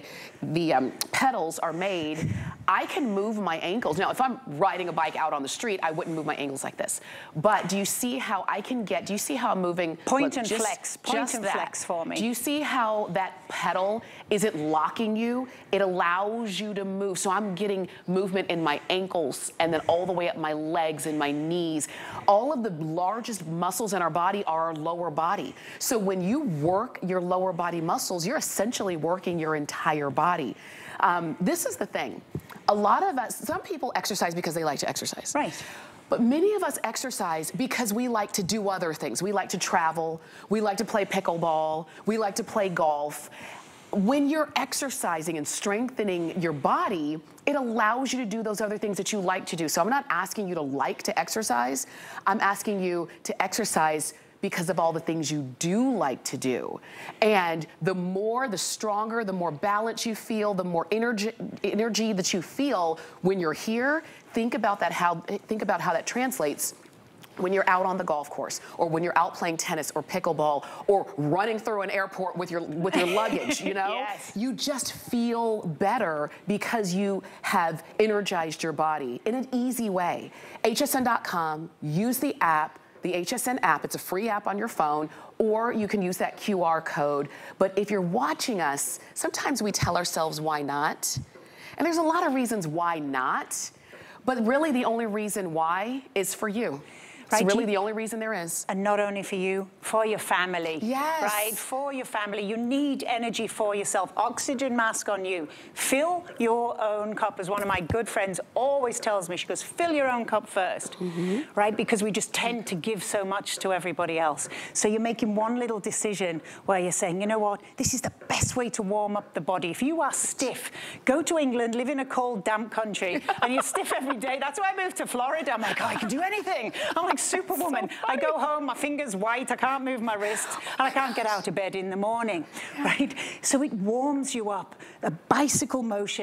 pedals are made. I can move my ankles. Now, if I'm riding a bike out on the street, I wouldn't move my ankles like this. But do you see how I can get, do you see how I'm moving? Point and flex for me. Do you see how that pedal isn't locking you? It allows you to move. So I'm getting movement in my ankles and then all the way up my legs and my knees. All of the largest muscles in our body are our lower body. So when you work your lower body muscles, you're essentially working your entire body. This is the thing. A lot of us, some people exercise because they like to exercise. But many of us exercise because we like to do other things. We like to travel. We like to play pickleball. We like to play golf. When you're exercising and strengthening your body, it allows you to do those other things that you like to do. So I'm not asking you to like to exercise. I'm asking you to exercise because of all the things you do like to do. And the more, the stronger, the more balance you feel, the more energy that you feel when you're here. Think about how that translates when you're out on the golf course, or when you're out playing tennis or pickleball, or running through an airport with your luggage, you know? You just feel better because you have energized your body in an easy way. HSN.com, use the app, the HSN app. It's a free app on your phone, or you can use that QR code. But if you're watching us, sometimes we tell ourselves, why not? And there's a lot of reasons why not, but really the only reason why is for you. It's really the only reason there is. And not only for you, for your family. Right? For your family. You need energy for yourself. Oxygen mask on you. Fill your own cup. As one of my good friends always tells me, she goes, fill your own cup first. Right? Because we just tend to give so much to everybody else. So you're making one little decision where you're saying, you know what, this is the best way to warm up the body. If you are stiff, go to England, live in a cold, damp country, and you're stiff every day. That's why I moved to Florida. I'm like, oh, I can do anything. I'm like Superwoman. So I go home, my finger's white, I can't move my wrists, and I can't get out of bed in the morning, right? So it warms you up. A bicycle motion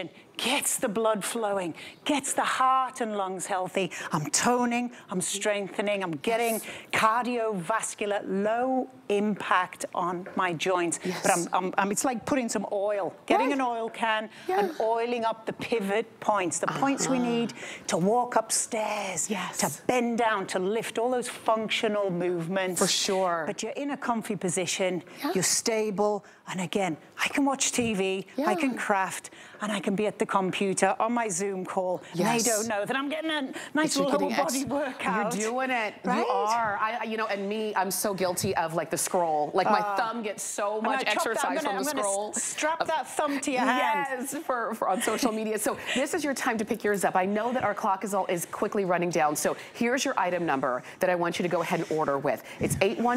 gets the blood flowing, gets the heart and lungs healthy. I'm toning, I'm strengthening, I'm getting cardiovascular, low impact on my joints. But it's like putting some oil, getting an oil can and oiling up the pivot points, the points we need to walk upstairs, to bend down, to lift, all those functional movements. For sure. But you're in a comfy position, you're stable, and again, I can watch TV, I can craft, and I can be at the computer on my Zoom call. And they don't know that I'm getting a nice lower body workout. You're doing it. Right? You are. You know, and me, I'm so guilty of like the scroll. Like my thumb gets so much exercise from the scroll. Strap that thumb to your hand. Yes, for on social media. So this is your time to pick yours up. I know that our clock is quickly running down. So here's your item number that I want you to go ahead and order with. It's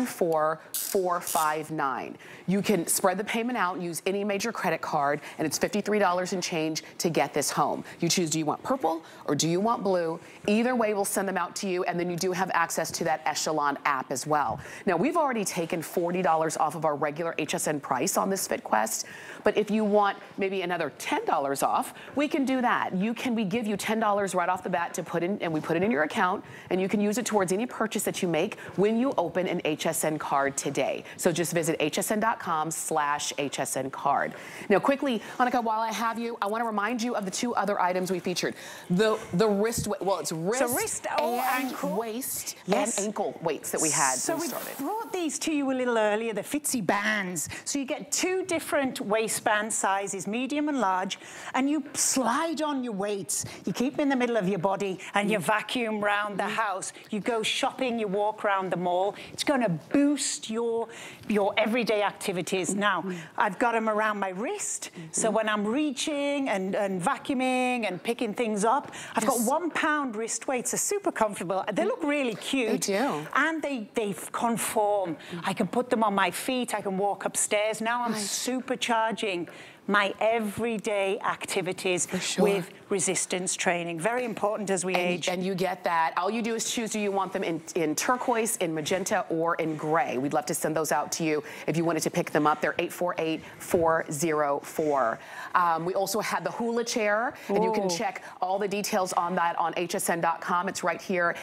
814459. You can spread the payment out, use any major credit card, and it's $53 and change to get this home. You choose, do you want purple or do you want blue? Either way, we'll send them out to you, and then you do have access to that Echelon app as well. Now, we've already taken $40 off of our regular HSN price on this FitQuest, but if you want maybe another $10 off, we can do that. We give you $10 right off the bat to put in, and we put it in your account, and you can use it towards any purchase that you make when you open an HSN card today. So just visit hsn.com/HSN card. Now, quickly, Annika, while I have you, I want to remind you of the two other items we featured. The wrist, well, it's wrist and ankle. Waist and ankle weights that we had. So we brought these to you a little earlier, the Fitzy bands. So you get two different waistband sizes, medium and large, and you slide on your weights. You keep them in the middle of your body, and you vacuum round the house. You go shopping, you walk around the mall. It's going to boost your everyday activities. Now, I've got them around my wrist, so when I'm reaching and vacuuming and picking things up, I've got 1 pound wrist weights. They're super comfortable. They look really cute. They do. And they conform. I can put them on my feet. I can walk upstairs. Now I'm supercharging my everyday activities with resistance training. Very important as we age. And you get that. All you do is choose, do you want them in turquoise, in magenta, or in gray? We'd love to send those out to you if you wanted to pick them up. They're 848404. We also had the hula chair, and you can check all the details on that on hsn.com. It's right here,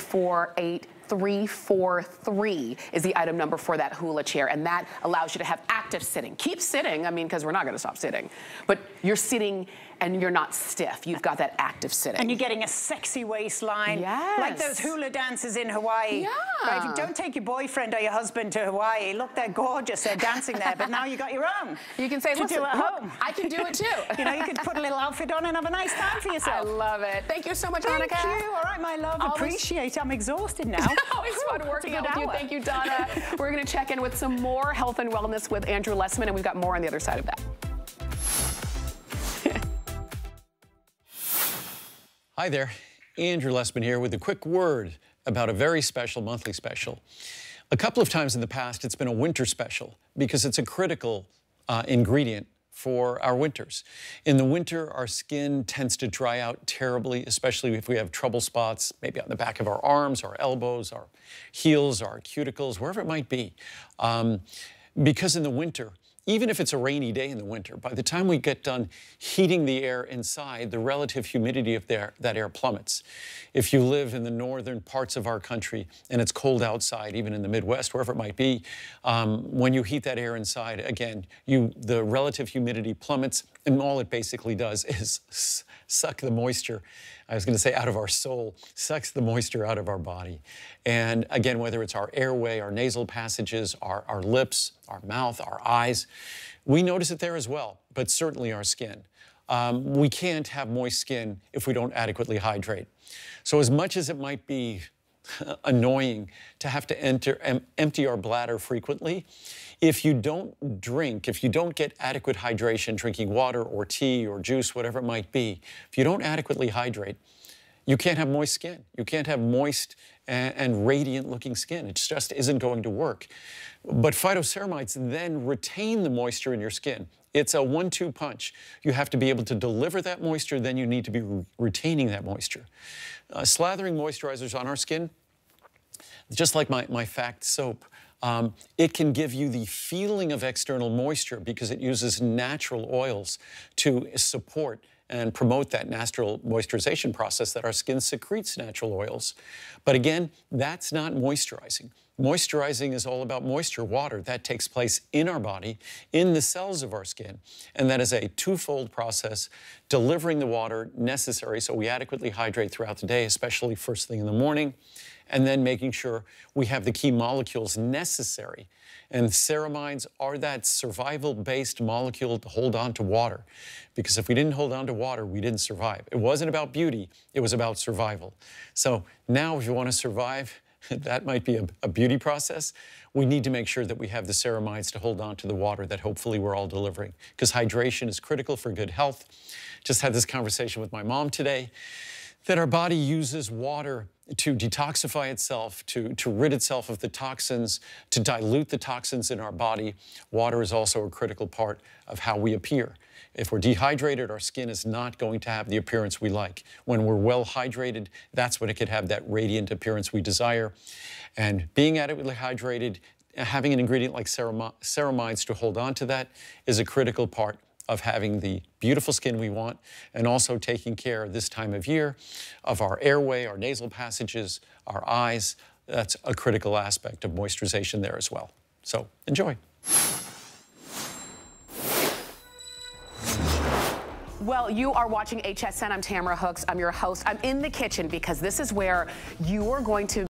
848343 is the item number for that hula chair, and that allows you to have active sitting. Keep sitting, I mean, because we're not going to stop sitting, but you're sitting and you're not stiff. You've got that active sitting. And you're getting a sexy waistline. Like those hula dancers in Hawaii. Right? If you don't take your boyfriend or your husband to Hawaii, look, they're gorgeous, they're dancing there, but now you got your own. You can say, listen, do at home. I can do it too. You know, you could put a little outfit on and have a nice time for yourself. I love it. Thank you so much, Thank Annika. you. All right, my love. Appreciate it. I'm exhausted now. Always fun working out with you. Thank you, Donna. We're going to check in with some more health and wellness with Andrew Lessman, and we've got more on the other side of that. Hi there, Andrew Lessman here with a quick word about a very special monthly special. A couple of times in the past, it's been a winter special because it's a critical ingredient for our winters. In the winter, our skin tends to dry out terribly, especially if we have trouble spots, maybe on the back of our arms, our elbows, our heels, our cuticles, wherever it might be. Because in the winter, even if it's a rainy day in the winter, by the time we get done heating the air inside, the relative humidity of that air plummets. If you live in the northern parts of our country and it's cold outside, even in the Midwest, wherever it might be, when you heat that air inside, again, the relative humidity plummets, and all it basically does is suck the moisture, I was going to say out of our soul, sucks the moisture out of our body. And again, whether it's our airway, our nasal passages, our lips, our mouth, our eyes, we notice it there as well, but certainly our skin. We can't have moist skin if we don't adequately hydrate. So as much as it might be annoying to have to empty our bladder frequently, if you don't drink, if you don't get adequate hydration, drinking water or tea or juice, whatever it might be, if you don't adequately hydrate, you can't have moist skin. You can't have moist and radiant looking skin. It just isn't going to work. But phytoceramides then retain the moisture in your skin. It's a 1-2 punch. You have to be able to deliver that moisture, then you need to be retaining that moisture. Slathering moisturizers on our skin, just like my Fact soap, it can give you the feeling of external moisture because it uses natural oils to support and promote that natural moisturization process that our skin secretes natural oils. But again, that's not moisturizing. Moisturizing is all about moisture, water. That takes place in our body, in the cells of our skin. And that is a twofold process, delivering the water necessary so we adequately hydrate throughout the day, especially first thing in the morning, and then making sure we have the key molecules necessary. And ceramides are that survival-based molecule to hold on to water. Because if we didn't hold on to water, we didn't survive. It wasn't about beauty, it was about survival. So now if you want to survive, that might be a beauty process. We need to make sure that we have the ceramides to hold on to the water that hopefully we're all delivering, because hydration is critical for good health. Just had this conversation with my mom today, that our body uses water to detoxify itself, to rid itself of the toxins, to dilute the toxins in our body. Water is also a critical part of how we appear. If we're dehydrated, our skin is not going to have the appearance we like. When we're well hydrated, that's when it could have that radiant appearance we desire. And being adequately hydrated, having an ingredient like ceramides to hold on to that is a critical part of having the beautiful skin we want, and also taking care this time of year of our airway, our nasal passages, our eyes. That's a critical aspect of moisturization there as well. So enjoy. Well, you are watching HSN. I'm Tamara Hooks. I'm your host. I'm in the kitchen because this is where you are going to